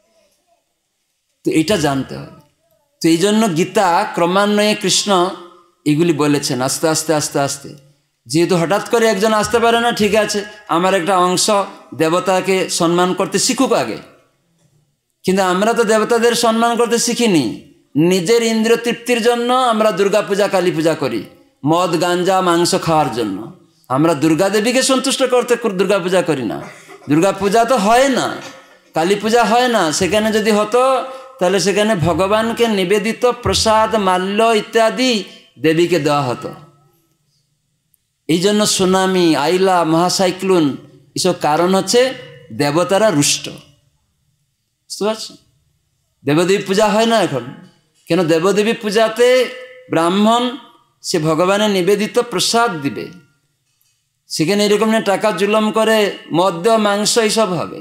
তো এটা জানতে হবে। তো এই জন্য গীতা ক্রমান্বয়ে কৃষ্ণ এগুলি বলেছেন আস্তে আস্তে আস্তে আস্তে। যেহেতু হঠাৎ করে একজন আসতে পারে না, ঠিক আছে আমার একটা অংশ দেবতাকে সম্মান করতে শিখুক আগে। কিন্তু আমরা তো দেবতাদের সম্মান করতে শিখিনি। নিজের ইন্দ্রিয় তৃপ্তির জন্য আমরা দুর্গা পূজা কালী পূজা করি, মদ গাঞ্জা মাংস খাওয়ার জন্য। আমরা দুর্গা দেবীকে সন্তুষ্ট করতে দুর্গা পূজা করি না। দুর্গা পূজা তো হয় না, কালী পূজা হয় না। সেখানে যদি হতো তাহলে সেখানে ভগবানকে নিবেদিত প্রসাদ মাল্য ইত্যাদি দেবীকে দেওয়া হতো। এই জন্য সুনামি, আইলা, মহাসাইক্লোন এসব কারণ হচ্ছে দেবতারা রুষ্ট। বুঝতে পারছেন? দেবদেবী পূজা হয় না এখন। কেন? দেবদেবী পূজাতে ব্রাহ্মণ সে ভগবানের নিবেদিত প্রসাদ দিবে, সেখানে এরকম না টাকা জুলম করে মদ্য মাংস এইসব হবে।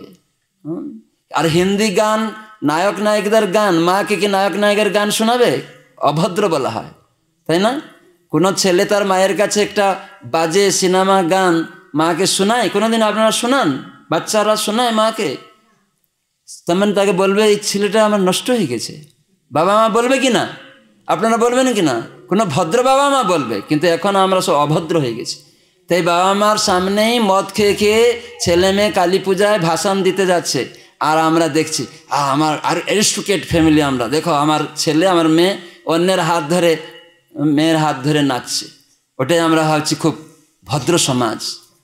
আর হিন্দি গান, নায়ক নায়িকদের গান, মাকে কি নায়ক নায়কের গান শোনাবে? অভদ্র বলা হয়, তাই না? কোনো ছেলে তার মায়ের কাছে একটা বাজে সিনেমা গান মাকে শোনায়? কোনোদিন আপনারা শোনান? বাচ্চারা শোনায় মাকে? তেমন তাকে বলবে এই ছেলেটা আমার নষ্ট হয়ে গেছে। বাবা মা বলবে কি না? আপনারা বলবেন কি না? কোনো ভদ্র বাবা মা বলবে। কিন্তু এখন আমরা সব অভদ্র হয়ে গেছি। তাই বাবা মার সামনেই মদ খেয়ে খেয়ে ছেলে মেয়ে কালী পূজায় ভাষণ দিতে যাচ্ছে, আর আমরা দেখছি আমার আর অ্যারিস্টোক্রেট ফ্যামিলি। আমরা দেখো আমার ছেলে আমার মেয়ে অন্যের হাত ধরে, মেয়ের হাত ধরে নাচছে। ওটাই আমরা ভাবছি খুব ভদ্র সমাজ।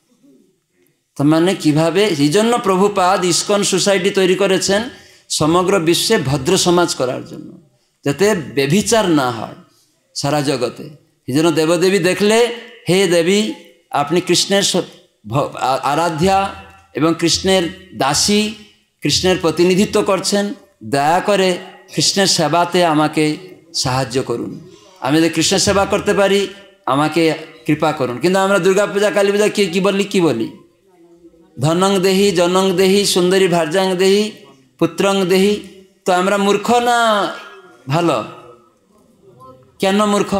তার মানে কীভাবে? এই জন্য প্রভুপাদ ইস্কন সোসাইটি তৈরি করেছেন সমগ্র বিশ্বে ভদ্র সমাজ করার জন্য, যাতে ব্যভিচার না হয় সারা জগতে। এই জন্য দেবদেবী দেখলে, হে দেবী আপনি কৃষ্ণের আরাধ্যা এবং কৃষ্ণের দাসী, কৃষ্ণের প্রতিনিধিত্ব করছেন, দয়া করে কৃষ্ণের সেবাতে আমাকে সাহায্য করুন। আমি যদি কৃষ্ণের সেবা করতে পারি আমাকে কৃপা করুন। কিন্তু আমরা দুর্গা পূজা কালী পূজা কি বলি? ধনং দেহি, জনং দেহি, সুন্দরী ভার্যাং দেহি, পুত্রং দেহি। তো আমরা মূর্খ না ভালো? কেন মূর্খ?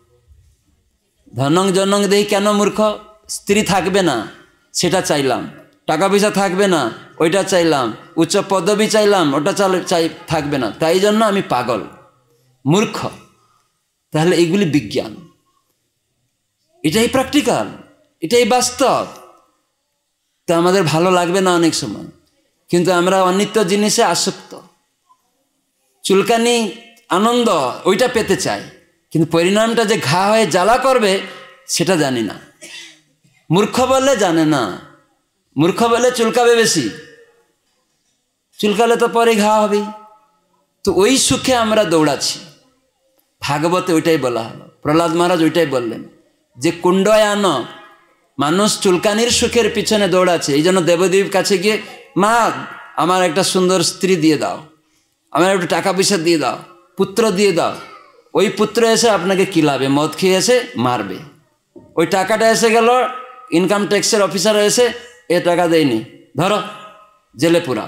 ধনং জনং দেহি কেন মূর্খ? স্ত্রী থাকবে না সেটা চাইলাম, টাকা পয়সা থাকবে না ওইটা চাইলাম, উচ্চ পদবি চাইলাম ওটা থাকবে না, তাই জন্য আমি পাগল, মূর্খ। তাহলে এইগুলি বিজ্ঞান, এটাই প্র্যাকটিক্যাল, এটাই বাস্তব। তা আমাদের ভালো লাগবে না অনেক সময়, কিন্তু আমরা অনিত্য জিনিসে আসক্ত। চুলকানি আনন্দ ওইটা পেতে চাই, কিন্তু পরিণামটা যে ঘা হয়ে জ্বালা করবে সেটা জানি না। মূর্খ বলে জানে না, মূর্খ বলে চুলকাবে বেশি, চুলকালে তো পরে ঘা হবে। তো ওই সুখে আমরা দৌড়াচ্ছি। ভাগবতে ওইটাই বলা হলো, প্রহ্লাদ মহারাজ ওইটাই বললেন যে কুণ্ডয়ান, মানুষ চুলকানির সুখের পিছনে দৌড়াচ্ছে। এই জন্য দেবদেবীর কাছে গিয়ে, মা আমার একটা সুন্দর স্ত্রী দিয়ে দাও, আমার একটু টাকা পয়সা দিয়ে দাও, পুত্র দিয়ে দাও। ওই পুত্র এসে আপনাকে কিলাবে, মদ খেয়ে এসে মারবে। ওই টাকাটা এসে গেল, ইনকাম ট্যাক্সের অফিসার এসে এ টাকা দেয়নি, ধরো জেলে পুরাও,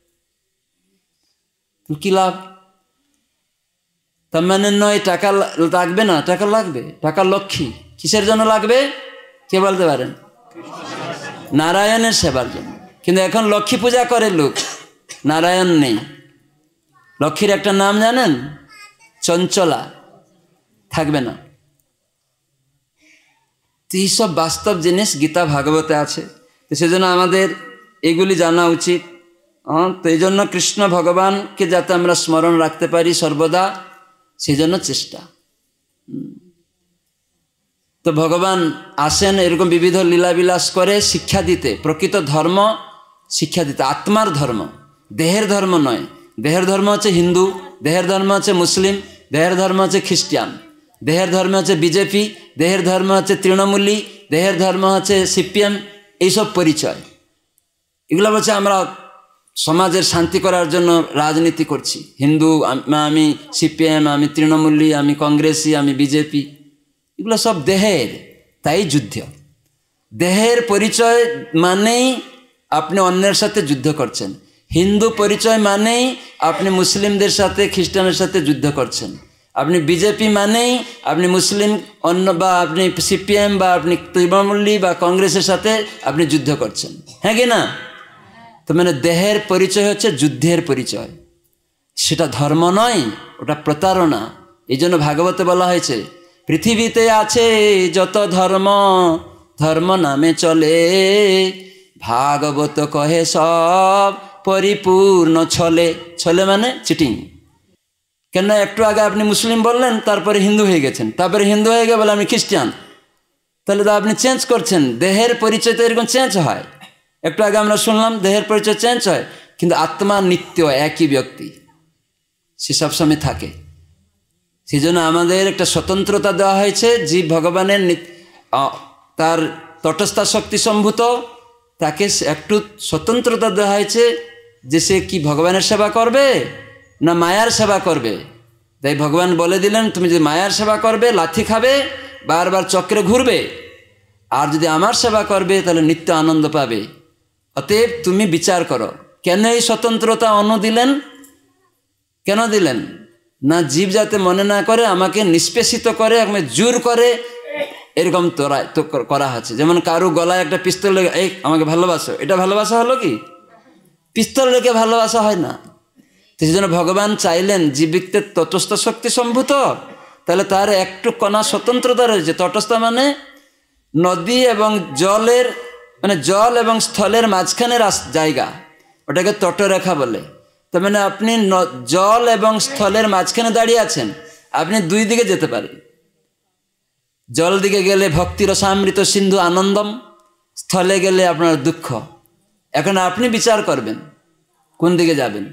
কি লাভ? তার মানে নয় টাকা লাগবে না, টাকা লাগবে। টাকা লক্ষ্মী কিসের জন্য লাগবে কে বলতে পারেন? নারায়ণের সেবার জন্য। কিন্তু এখন লক্ষ্মী পূজা করে লোক, নারায়ণ নেই। লক্ষ্মীর একটা নাম জানেন? চঞ্চলা, থাকবে না। তো এইসব বাস্তব জিনিস গীতা ভাগবতে আছে, তো সেজন্য আমাদের এগুলি জানা উচিত। তো এই জন্য কৃষ্ণ ভগবানকে যাতে আমরা স্মরণ রাখতে পারি সর্বদা, সেই জন্য চেষ্টা। তো ভগবান আসেন এরকম বিবিধ লীলাবিলাস করে শিক্ষা দিতে, প্রকৃত ধর্ম শিক্ষা দিতে, আত্মার ধর্ম, দেহের ধর্ম নয়। দেহের ধর্ম হচ্ছে হিন্দু, দেহের ধর্ম হচ্ছে মুসলিম, দেহের ধর্ম হচ্ছে খ্রিস্টান, দেহের ধর্ম হচ্ছে বিজেপি, দেহের ধর্ম হচ্ছে তৃণমূলী, দেহের ধর্ম হচ্ছে সিপিএম। এইসব পরিচয়, এগুলো হচ্ছে আমরা সমাজের শান্তি করার জন্য রাজনীতি করছি। হিন্দু আমি, সিপিএম আমি, তৃণমূলী আমি, কংগ্রেসি আমি, বিজেপি, এগুলো সব দেহের। তাই যুদ্ধ, দেহের পরিচয় মানেই আপনি অন্যের সাথে যুদ্ধ করছেন। হিন্দু পরিচয় মানেই আপনি মুসলিমদের সাথে, খ্রিস্টানের সাথে যুদ্ধ করছেন। আপনি বিজেপি মানেই আপনি মুসলিম অন্য, বা আপনি সিপিএম বা আপনি তৃণমূলী বা কংগ্রেসের সাথে আপনি যুদ্ধ করছেন, হ্যাঁ কি না? তো মানে দেহের পরিচয় হচ্ছে যুদ্ধের পরিচয়, সেটা ধর্ম নয়, ওটা প্রতারণা। এই জন্য ভাগবতে বলা হয়েছে, পৃথিবীতে আছে যত ধর্ম, ধর্ম নামে চলে, ভাগবত কহে সব পরিপূর্ণ ছলে। ছলে মানে চিটিং। কেন একটু আগে আপনি মুসলিম বললেন, তারপরে হিন্দু হয়ে গেছেন, তারপরে হিন্দু হয়ে গিয়ে বলে আমি খ্রিস্টান, তাহলে তো আপনি চেঞ্জ করছেন। দেহের পরিচয় তো এরকম চেঞ্জ হয়। একটু আগে আমরা শুনলাম দেহের পরিচয় চেঞ্জ হয়, কিন্তু আত্মা নিত্য একই ব্যক্তি, সে সবসময় থাকে। সেই জন্য আমাদের একটা স্বতন্ত্রতা দেওয়া হয়েছে। জীব ভগবানের তার তটস্থা শক্তি সম্ভূত, তাকে একটু স্বতন্ত্রতা দেওয়া হয়েছে যে সে কি ভগবানের সেবা করবে না মায়ার সেবা করবে। তাই ভগবান বলে দিলেন, তুমি যদি মায়ার সেবা করবে লাথি খাবে, বারবার চক্রে ঘুরবে, আর যদি আমার সেবা করবে তাহলে নিত্য আনন্দ পাবে। অতএব তুমি বিচার করো। কেন এই স্বতন্ত্রতা অনু দিলেন? কেন দিলেন না? জীব যাতে মনে না করে আমাকে নিষ্পেষিত করে, আমাকে জোর করে, এরকম তো করা হচ্ছে। যেমন কারু গলায় একটা পিস্তল লেগে, এই আমাকে ভালোবাসো, এটা ভালোবাসা হলো কি? পিস্তল রেখে ভালোবাসা হয় না। তো সেই জন্য ভগবান চাইলেন জীবিকতে তটস্থ শক্তি সম্ভূত, তাহলে তার একটু কণা স্বতন্ত্রতা রয়েছে। তটস্থ মানে নদী এবং জলের, মানে জল এবং স্থলের মাঝখানের জায়গা, ওটাকে তটরেখা বলে। তার মানে আপনি জল এবং স্থলের মাঝখানে দাঁড়িয়ে আছেন, আপনি দুই দিকে যেতে পারেন। জল দিকে গেলে ভক্তির রসামৃত সিন্ধু আনন্দম, স্থলে গেলে আপনার দুঃখ। এখন আপনি বিচার করবেন কোন দিকে যাবেন।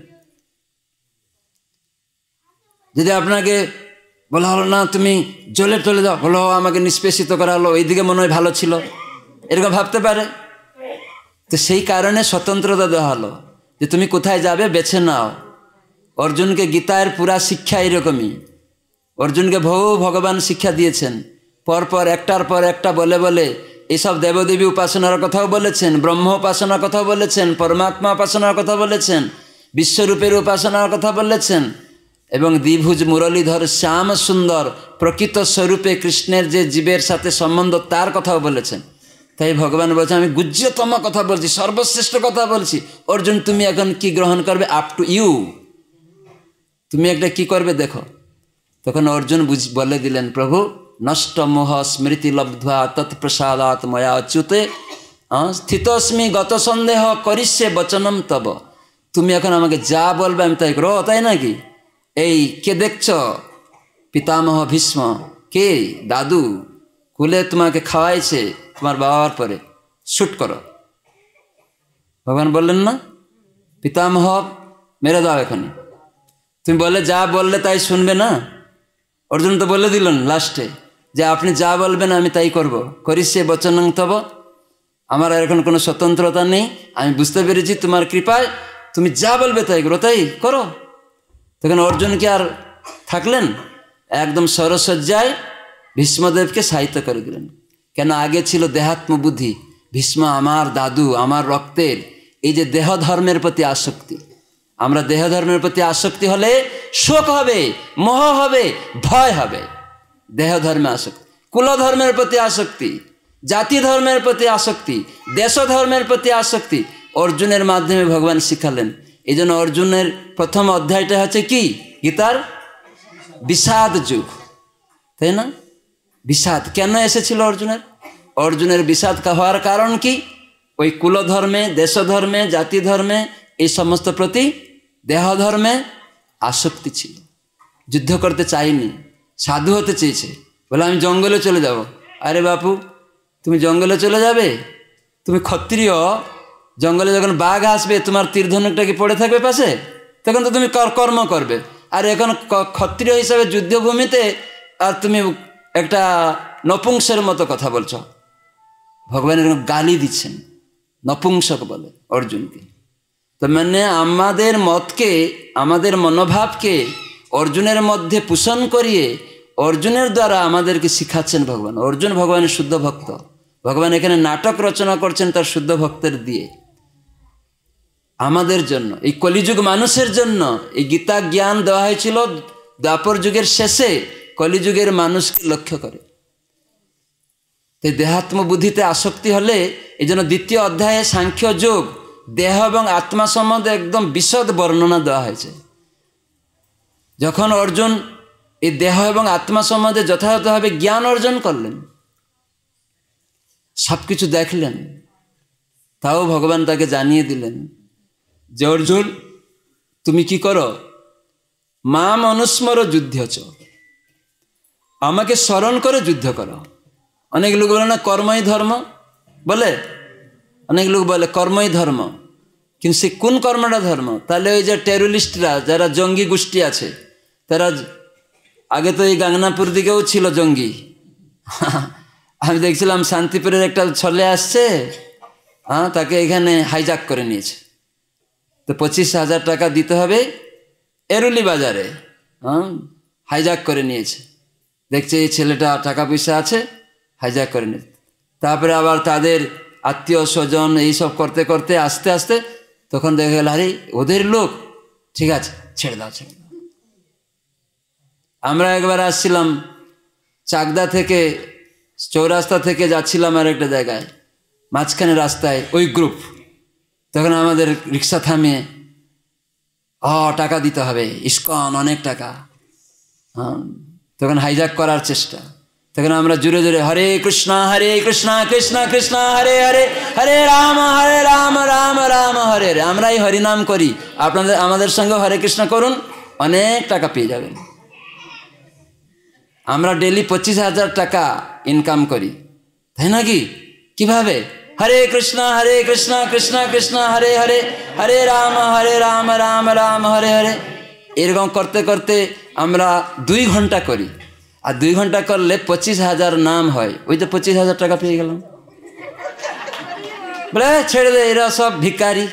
যদি আপনাকে বলা হলো না তুমি জলে চলে যাও, হলো আমাকে নিষ্পেষিত করা হলো, ওই দিকে মনে হয় ভালো ছিল, এরকম ভাবতে পারে। তো সেই কারণে স্বতন্ত্রতা দেওয়া হলো যে তুমি কোথায় যাবে বেছে নাও। অর্জুনকে গীতার পুরা শিক্ষা এরকমই। অর্জুনকে বহু ভগবান শিক্ষা দিয়েছেন, পরপর একটার পর একটা বলে বলে এইসব দেবদেবী উপাসনার কথাও বলেছেন, ব্রহ্ম উপাসনার কথাও বলেছেন, পরমাত্মা উপাসনার কথা বলেছেন, বিশ্বরূপের উপাসনার কথা বলেছেন, এবং দ্বিভুজ মুরলীধর শ্যাম সুন্দর প্রকৃত স্বরূপে কৃষ্ণের যে জীবের সাথে সম্বন্ধ তার কথাও বলেছেন। তাই ভগবান বলছেন আমি গুহ্যতম কথা বলছি, সর্বশ্রেষ্ঠ কথা বলছি। অর্জুন তুমি এখন কি গ্রহণ করবে, আপ টু ইউ, তুমি একটা কি করবে দেখো। তখন অর্জুন বলে দিলেন, প্রভু নষ্ট মোহ স্মৃতি লব্ধ্বা তৎপ্রসাদাৎ ময়া অচ্যুতে স্থিতস্মি গত সন্দেহ করিষ্যে বচনম তব। তুমি এখন আমাকে যা বলবে আমি তাই করো, তাই নাকি? এই কে দেখছ? পিতামহ ভীষ্ম। কে? দাদু কুলে তোমাকে খাওয়াইছে তোমার বাবার পরে, শুট করো। ভগবান বললেন না পিতামহ মেরে দাও এখনই। তুমি বলে যা বললে তাই শুনবে না? অর্জুন তো বলে দিলেন লাস্টে যে আপনি যা বলবেন আমি তাই করব, করিষ্যে বচনং তব। আমার আর এখন কোনো স্বতন্ত্রতা নেই, আমি বুঝতে পেরেছি তোমার কৃপায় তুমি যা বলবে তাই করো, তাই করো। তখন অর্জুন কি আর থাকলেন? একদম সরসজ্জায় ভীষ্মদেবকে সাহিত্য করে দিলেন। কেন আগে ছিল দেহাত্ম বুদ্ধি, ভীষ্ম আমার দাদু, আমার রক্তের। এই যে দেহ ধর্মের প্রতি আসক্তি, আমরা দেহ ধর্মের প্রতি আসক্তি হলে শোক হবে, মোহ হবে, ভয় হবে। দেহ ধর্মে আসক্তি, কুল ধর্মের প্রতি আসক্তি, জাতি ধর্মের প্রতি আসক্তি, দেশ ধর্মের প্রতি আসক্তি অর্জুনের মাধ্যমে ভগবান শিখালেন। এই জন্য অর্জুনের প্রথম অধ্যায়টা হচ্ছে কি? গীতার বিষাদ যুগ, তাই না? বিষাদ কেন এসেছিল অর্জুনের? অর্জুনের বিষাদ হওয়ার কারণ কি? ওই কুল ধর্মে, দেশ ধর্মে, জাতি ধর্মে, এই সমস্ত প্রতি দেহ ধর্মে আসক্তি ছিল। যুদ্ধ করতে চাইনি, সাধু হতে চেয়েছে, বলে আমি জঙ্গলে চলে যাব। আরে বাপু, তুমি জঙ্গলে চলে যাবে? তুমি ক্ষত্রিয়, জঙ্গলে যখন বাঘ আসবে তোমার তীরধনুকটা কি পড়ে থাকবে পাশে? তখন তো তুমি কর্ম করবে। আর এখন ক্ষত্রিয় হিসাবে যুদ্ধভূমিতে আর তুমি একটা নপুংসের মতো কথা বলছো। ভগবান এরকম গালি দিচ্ছেন, নপুংসক বলে অর্জুনকে। তো মানে আমাদের মতকে, আমাদের মনোভাবকে অর্জুনের মধ্যে পোষণ করিয়ে অর্জুনের দ্বারা আমাদেরকে শিখাচ্ছেন ভগবান। অর্জুন ভগবানের শুদ্ধ ভক্ত। ভগবান এখানে নাটক রচনা করছেন তার শুদ্ধ ভক্তের দিয়ে, আমাদের জন্য, এই কলিযুগ মানুষের জন্য। এই গীতা জ্ঞান দেওয়া হয়েছিল দ্বাপর যুগের শেষে কলিযুগের মানুষকে লক্ষ্য করে। তাই দেহাত্ম বুদ্ধিতে আসক্তি হলে, এই জন্য দ্বিতীয় অধ্যায়ে সাংখ্য যোগ দেহ এবং আত্মা সম্বন্ধে একদম বিশদ বর্ণনা দেওয়া হয়েছে। যখন অর্জুন এই দেহ এবং আত্মা সম্বন্ধে যথাযথভাবে জ্ঞান অর্জন করলেন, সব কিছু দেখলেন, তাও ভগবান তাকে জানিয়ে দিলেন যে অর্জুন তুমি কি করো, মাম অনুস্মর যুদ্ধ চ, আমাকে স্মরণ করে যুদ্ধ করো। অনেক লোক বলে না কর্মই ধর্ম, বলে অনেক লোক বলে কর্মই ধর্ম, কিন্তু সে কোন কর্মটা ধর্ম? তাহলে ওই যে টেরোরিস্টরা, যারা জঙ্গি গোষ্ঠী আছে, তারা আগে তো এই গাংনাপুর দিকেও ছিল জঙ্গি। আমি দেখছিলাম শান্তিপুরের একটা ছেলে আসছে, তাকে এখানে হাইজ্যাক করে নিয়েছে। তো 25,000 টাকা দিতে হবে এরুলি বাজারে, হাইজ্যাক করে নিয়েছে। দেখছে এই ছেলেটা টাকা পয়সা আছে, হাইজ্যাক করে নিয়েছে। তারপরে আবার তাদের আত্মীয় স্বজন এইসব করতে করতে আস্তে আস্তে তখন দেখা গেল আরে ওদের লোক, ঠিক আছে ছেড়ে দাও ছেড়ে দাও। আমরা একবার আসছিলাম চাকদা থেকে, চৌরাস্তা থেকে যাচ্ছিলাম আর একটা জায়গায়, মাঝখানে রাস্তায় ওই গ্রুপ, তখন আমাদের রিক্সা থামিয়ে টাকা দিতে হবে, ইস্কন অনেক টাকা, তখন হাইজ্যাক করার চেষ্টা। তখন আমরা জোরে জোরে হরে কৃষ্ণ কৃষ্ণ কৃষ্ণ হরে হরে, হরে রাম রাম রাম হরে হরে। আমরা এই হরিনাম করি, আপনাদের আমাদের সঙ্গে হরে কৃষ্ণ করুন, অনেক টাকা পেয়ে যাবেন। আমরা ডেলি 25,000 টাকা ইনকাম করি, তাই নাকি? কিভাবে? হরে কৃষ্ণ কৃষ্ণ কৃষ্ণ হরে হরে, হরে রাম রাম রাম হরে হরে। এরকম করতে করতে আমরা 2 ঘন্টা করি, আর 2 ঘন্টা করলে 25,000 নাম হয়। ওই তো 25,000 টাকা পেয়ে গেলাম। বলে ছেড়ে দে, এরা সব ভিখারি।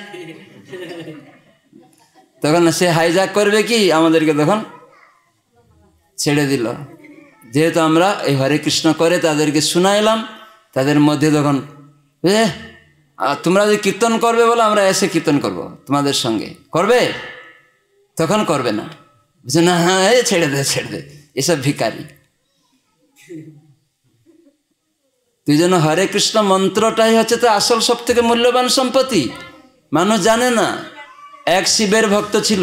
তখন সে হাইজ্যাক করবে কি আমাদেরকে, তখন ছেড়ে দিল। যেহেতু আমরা এই হরে কৃষ্ণ করে তাদেরকে শুনাইলাম, তাদের মধ্যে তখন তোমরা যদি কীর্তন করবে বলো, আমরা এসে কীর্তন করব তোমাদের সঙ্গে, করবে? তখন করবে না, বুঝছে না, হ্যাঁ ছেড়ে দে ছেড়ে দে, এসব ভিখারি। তুই যেন হরে কৃষ্ণ মন্ত্রটাই হচ্ছে তো আসল সব থেকে মূল্যবান সম্পত্তি। মানুষ জানে না। এক শিবের ভক্ত ছিল।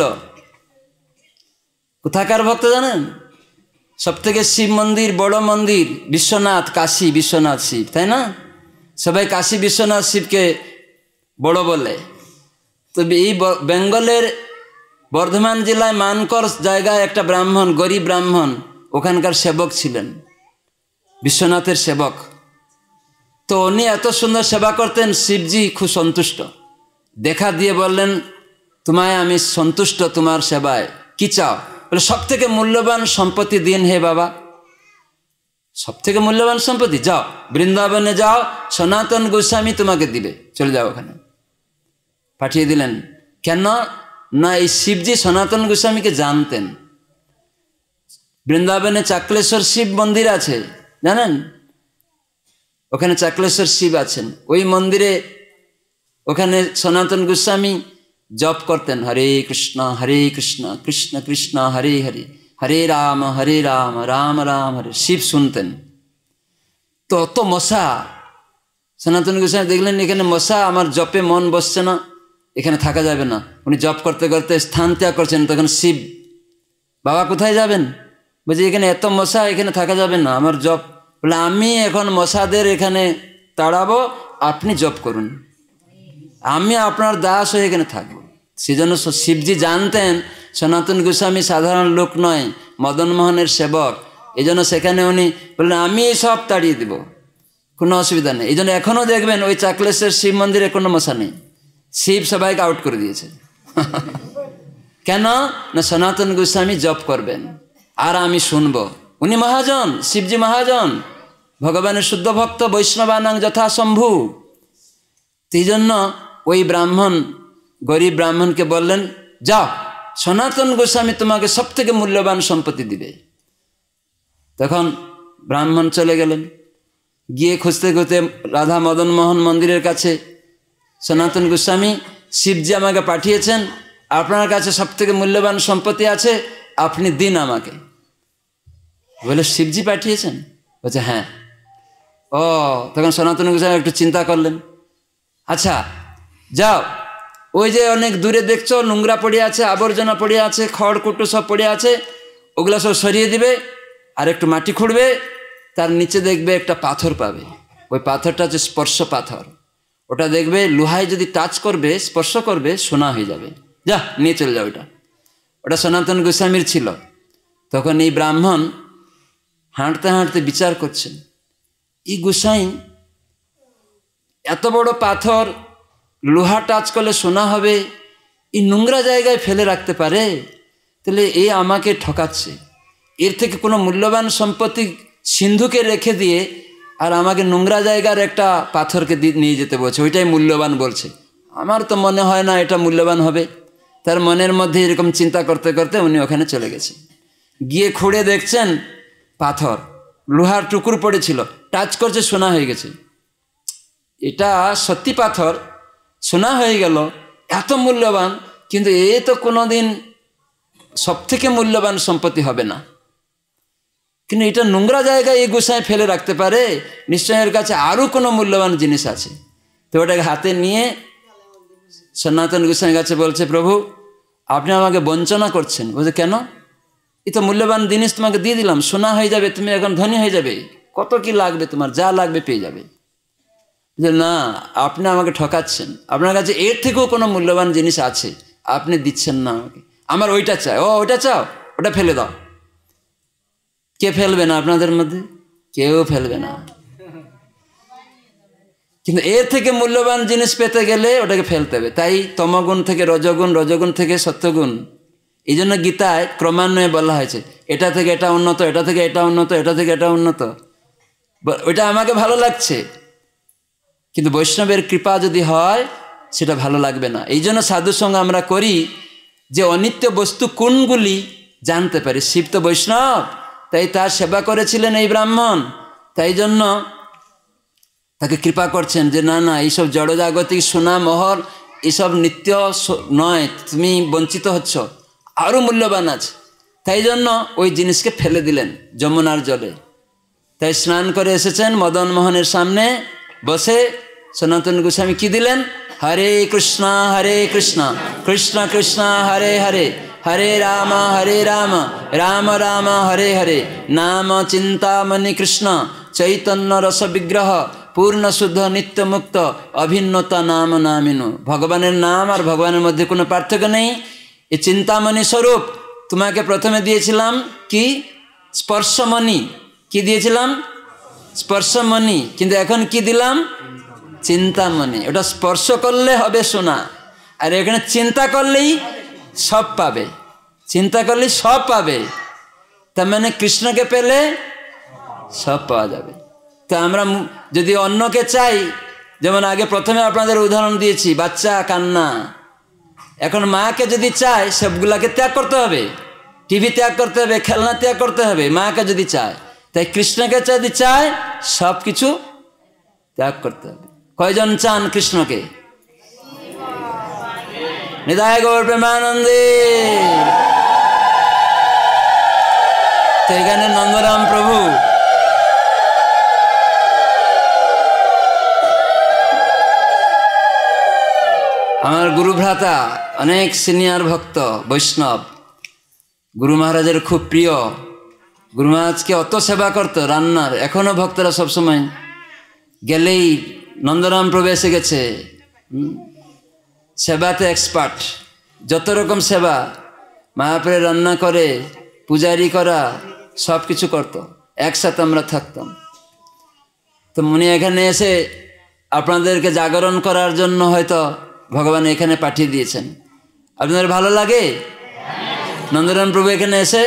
কোথাকার ভক্ত জানেন? সব থেকে শিব মন্দির, বড় মন্দির বিশ্বনাথ, কাশী বিশ্বনাথ শিব, তাই না? সবাই কাশী বিশ্বনাথ শিবকে বড় বলে। তো এই বেঙ্গলের বর্ধমান জেলায় মানকর জায়গায় একটা ব্রাহ্মণ, গরিব ব্রাহ্মণ, ওখানকার সেবক ছিলেন, বিশ্বনাথের সেবক। তো উনি এত সুন্দর সেবা করতেন, শিবজি খুব সন্তুষ্ট। দেখা দিয়ে বললেন, তোমায় আমি সন্তুষ্ট তোমার সেবায়, কি চাও? বলে সব থেকে মূল্যবান সম্পত্তি দিন হে বাবা। সব থেকে মূল্যবান সম্পত্তি, যাও বৃন্দাবনে যাও, সনাতন গোস্বামী তোমাকে দিবে, চলে যাও ওখানে। পাঠিয়ে দিলেন। কেন না, এই শিবজি সনাতন গোস্বামীকে জানতেন। বৃন্দাবনে চাকলেশ্বর শিব মন্দির আছে, জানেন? ওখানে চাকলেশ্বর শিব আছেন। ওই মন্দিরে ওখানে সনাতন গোস্বামী জপ করতেন, হরে কৃষ্ণ কৃষ্ণ কৃষ্ণ হরে হরে, হরে রাম রাম রাম হরে। শিব শুনতেন। তো অত মশা, সনাতন গোস্বামী দেখলেন এখানে মশা, আমার জপে মন বসছে না, এখানে থাকা যাবে না। উনি জপ করতে করতে স্থান ত্যাগ করছেন। তখন শিব, বাবা কোথায় যাবেন? বলছে এখানে এত মশা, এখানে থাকা যাবে না, আমার জপ। বলে আমি এখন মশাদের এখানে তাড়াবো, আপনি জপ করুন, আমি আপনার দাস হয়ে এখানে থাকবো। সেজন্য শিবজি জানতেন সনাতন গোস্বামী সাধারণ লোক নয়, মদন মোহনের সেবক। এই জন্য সেখানে উনি বললেন আমি সব তাড়িয়ে দেব, কোনো অসুবিধা নেই। এই জন্য এখনও দেখবেন ওই চাকলেশ্বর শিব মন্দিরে কোনো মশা নেই, শিব সবাইকে আউট করে দিয়েছে। কেন না সনাতন গোস্বামী জপ করবেন আর আমি শুনবো। উনি মহাজন, শিবজি মহাজন, ভগবানের শুদ্ধ ভক্ত, বৈষ্ণবানাং যথাসম্ভু। এই জন্য ওই ব্রাহ্মণ, গরিব ব্রাহ্মণকে বললেন যাও, সনাতন গোস্বামী তোমাকে সব থেকে মূল্যবান সম্পত্তি দিবে। তখন ব্রাহ্মণ চলে গেলেন, গিয়ে খুঁজতে খুঁজতে রাধা মদন মোহন মন্দিরের কাছে, সনাতন গোস্বামী শিবজি আমাকে পাঠিয়েছেন, আপনার কাছে সব থেকে মূল্যবান সম্পত্তি আছে, আপনি দিন আমাকে। বলে শিবজি পাঠিয়েছেন? বলছে হ্যাঁ। ও, তখন সনাতন গোস্বামী একটু চিন্তা করলেন, আচ্ছা যাও, ওই যে অনেক দূরে দেখছো নোংরা পড়ে আছে, আবর্জনা পড়ে আছে, খড়কুটো সব পড়ে আছে, ওগুলো সব সরিয়ে দিবে, আর একটু মাটি খুঁড়বে, তার নিচে দেখবে একটা পাথর পাবে। ওই পাথরটা হচ্ছে স্পর্শ পাথর। ওটা দেখবে লোহায় যদি টাচ করবে, স্পর্শ করবে, সোনা হয়ে যাবে। যা নিয়ে চলে যাও। ওটা সনাতন গোস্বামীর ছিল। তখন এই ব্রাহ্মণ হাঁটতে হাঁটতে বিচার করছেন, এই গোসাই এত বড় পাথর লোহা টাচ করলে সোনা হবে, এই নোংরা জায়গায় ফেলে রাখতে পারে? তাহলে এ আমাকে ঠকাচ্ছে। এর থেকে কোনো মূল্যবান সম্পত্তি সিন্ধুকে রেখে দিয়ে আর আমাকে নোংরা জায়গার একটা পাথরকে নিয়ে যেতে বলছে, ওইটাই মূল্যবান বলছে। আমার তো মনে হয় না এটা মূল্যবান হবে। তার মনের মধ্যে এরকম চিন্তা করতে করতে উনি ওখানে চলে গেছেন। গিয়ে খুঁড়ে দেখছেন পাথর, লোহার টুকুর পড়েছিল, টাচ করছে, সোনা হয়ে গেছে। এটা সত্যি পাথর, সোনা হয়ে গেল, এত মূল্যবান, কিন্তু এ তো কোনোদিন সব থেকে মূল্যবান সম্পত্তি হবে না। কিন্তু এটা নোংরা জায়গায় এই গোসাই ফেলে রাখতে পারে, নিশ্চয় এর কাছে আরও কোনো মূল্যবান জিনিস আছে। তো ওটাকে হাতে নিয়ে সনাতন গোসাইয়ের কাছে বলছে, প্রভু আপনি আমাকে বঞ্চনা করছেন। বলছে কেন? এই তো মূল্যবান জিনিস তোমাকে দিয়ে দিলাম, সোনা হয়ে যাবে, তুমি এখন ধনী হয়ে যাবে, কত কি লাগবে তোমার, যা লাগবে পেয়ে যাবে। যে না, আপনি আমাকে ঠকাচ্ছেন, আপনার কাছে এর থেকেও কোনো মূল্যবান জিনিস আছে, আপনি দিচ্ছেন না আমাকে, আমার ওইটা চাই। ও ওইটা চাও, ওটা ফেলে দাও। কে ফেলবে না আপনাদের মধ্যে? কেউ ফেলবে না। কিন্তু এর থেকে মূল্যবান জিনিস পেতে গেলে ওটাকে ফেলতে হবে। তাই তমগুণ থেকে রজগুণ, রজগুণ থেকে সত্যগুণ। এই জন্য গীতায় ক্রমান্বয়ে বলা হয়েছে, এটা থেকে এটা উন্নত, এটা থেকে এটা উন্নত, এটা থেকে এটা উন্নত। ওইটা আমাকে ভালো লাগছে, কিন্তু বৈষ্ণবের কৃপা যদি হয় সেটা ভালো লাগবে না। এই জন্য সাধুর সঙ্গে আমরা করি যে অনিত্য বস্তু কোনগুলি জানতে পারি। শিব তো বৈষ্ণব, তাই তার সেবা করেছিলেন এই ব্রাহ্মণ, তাই জন্য তাকে কৃপা করছেন যে না না, এইসব জড়জাগতিক সোনা মোহর এসব নিত্য নয়, তুমি বঞ্চিত হচ্ছ, আরও মূল্যবান আছে। তাই জন্য ওই জিনিসকে ফেলে দিলেন যমুনার জলে। তাই স্নান করে এসেছেন মদন মোহনের সামনে বসে সনাতন গোস্বামী কি দিলেন? হরে কৃষ্ণ কৃষ্ণ কৃষ্ণ হরে হরে, হরে রাম রাম রাম হরে হরে, নাম চিন্তামণি কৃষ্ণ চৈতন্য রস বিগ্রহ, পূর্ণ শুদ্ধ নিত্য মুক্ত অভিন্নতা নাম নামিনু। ভগবানের নাম আর ভগবানের মধ্যে কোনো পার্থক্য নেই। এই চিন্তামণি স্বরূপ তোমাকে প্রথমে দিয়েছিলাম কি? স্পর্শমণি। কি দিয়েছিলাম? স্পর্শমণি। কিন্তু এখন কি দিলাম? চিন্তামণি। ওটা স্পর্শ করলে হবে শোনা, আর এখানে চিন্তা করলেই সব পাবে। চিন্তা করলেই সব পাবে, তার মানে কৃষ্ণকে পেলে সব পাওয়া যাবে। তো আমরা যদি অন্যকে চাই, যেমন আগে প্রথমে আপনাদের উদাহরণ দিয়েছি বাচ্চা কান্না, এখন মাকে যদি চাই সবগুলাকে ত্যাগ করতে হবে, টিভি ত্যাগ করতে হবে, খেলনা ত্যাগ করতে হবে মাকে যদি চায়। তাই কৃষ্ণকে যদি চায় সব কিছু ত্যাগ করতে হবে। কয়জন চান কৃষ্ণকে? নিতাই গৌর প্রেমানন্দে। তো এখানে নন্দরাম প্রভু আমার গুরু ভ্রাতা, অনেক সিনিয়র ভক্ত বৈষ্ণব, গুরু মহারাজের খুব প্রিয়। গুরু মহারাজকে অত সেবা করতো রান্নার, এখনও ভক্তরা সবসময় গেলেই নন্দরাম প্রভু এসে গেছে, সেবাতে এক্সপার্ট, যত রকম সেবা, মায়াপুরে রান্না করে, পূজারি করা, সব কিছু করতো, একসাথে আমরা থাকতাম। তো উনি এখানে এসে আপনাদেরকে জাগরণ করার জন্য হয়তো ভগবান এখানে পাঠিয়ে দিয়েছেন। আপনাদের ভালো লাগে নন্দরাম প্রভু এখানে এসে?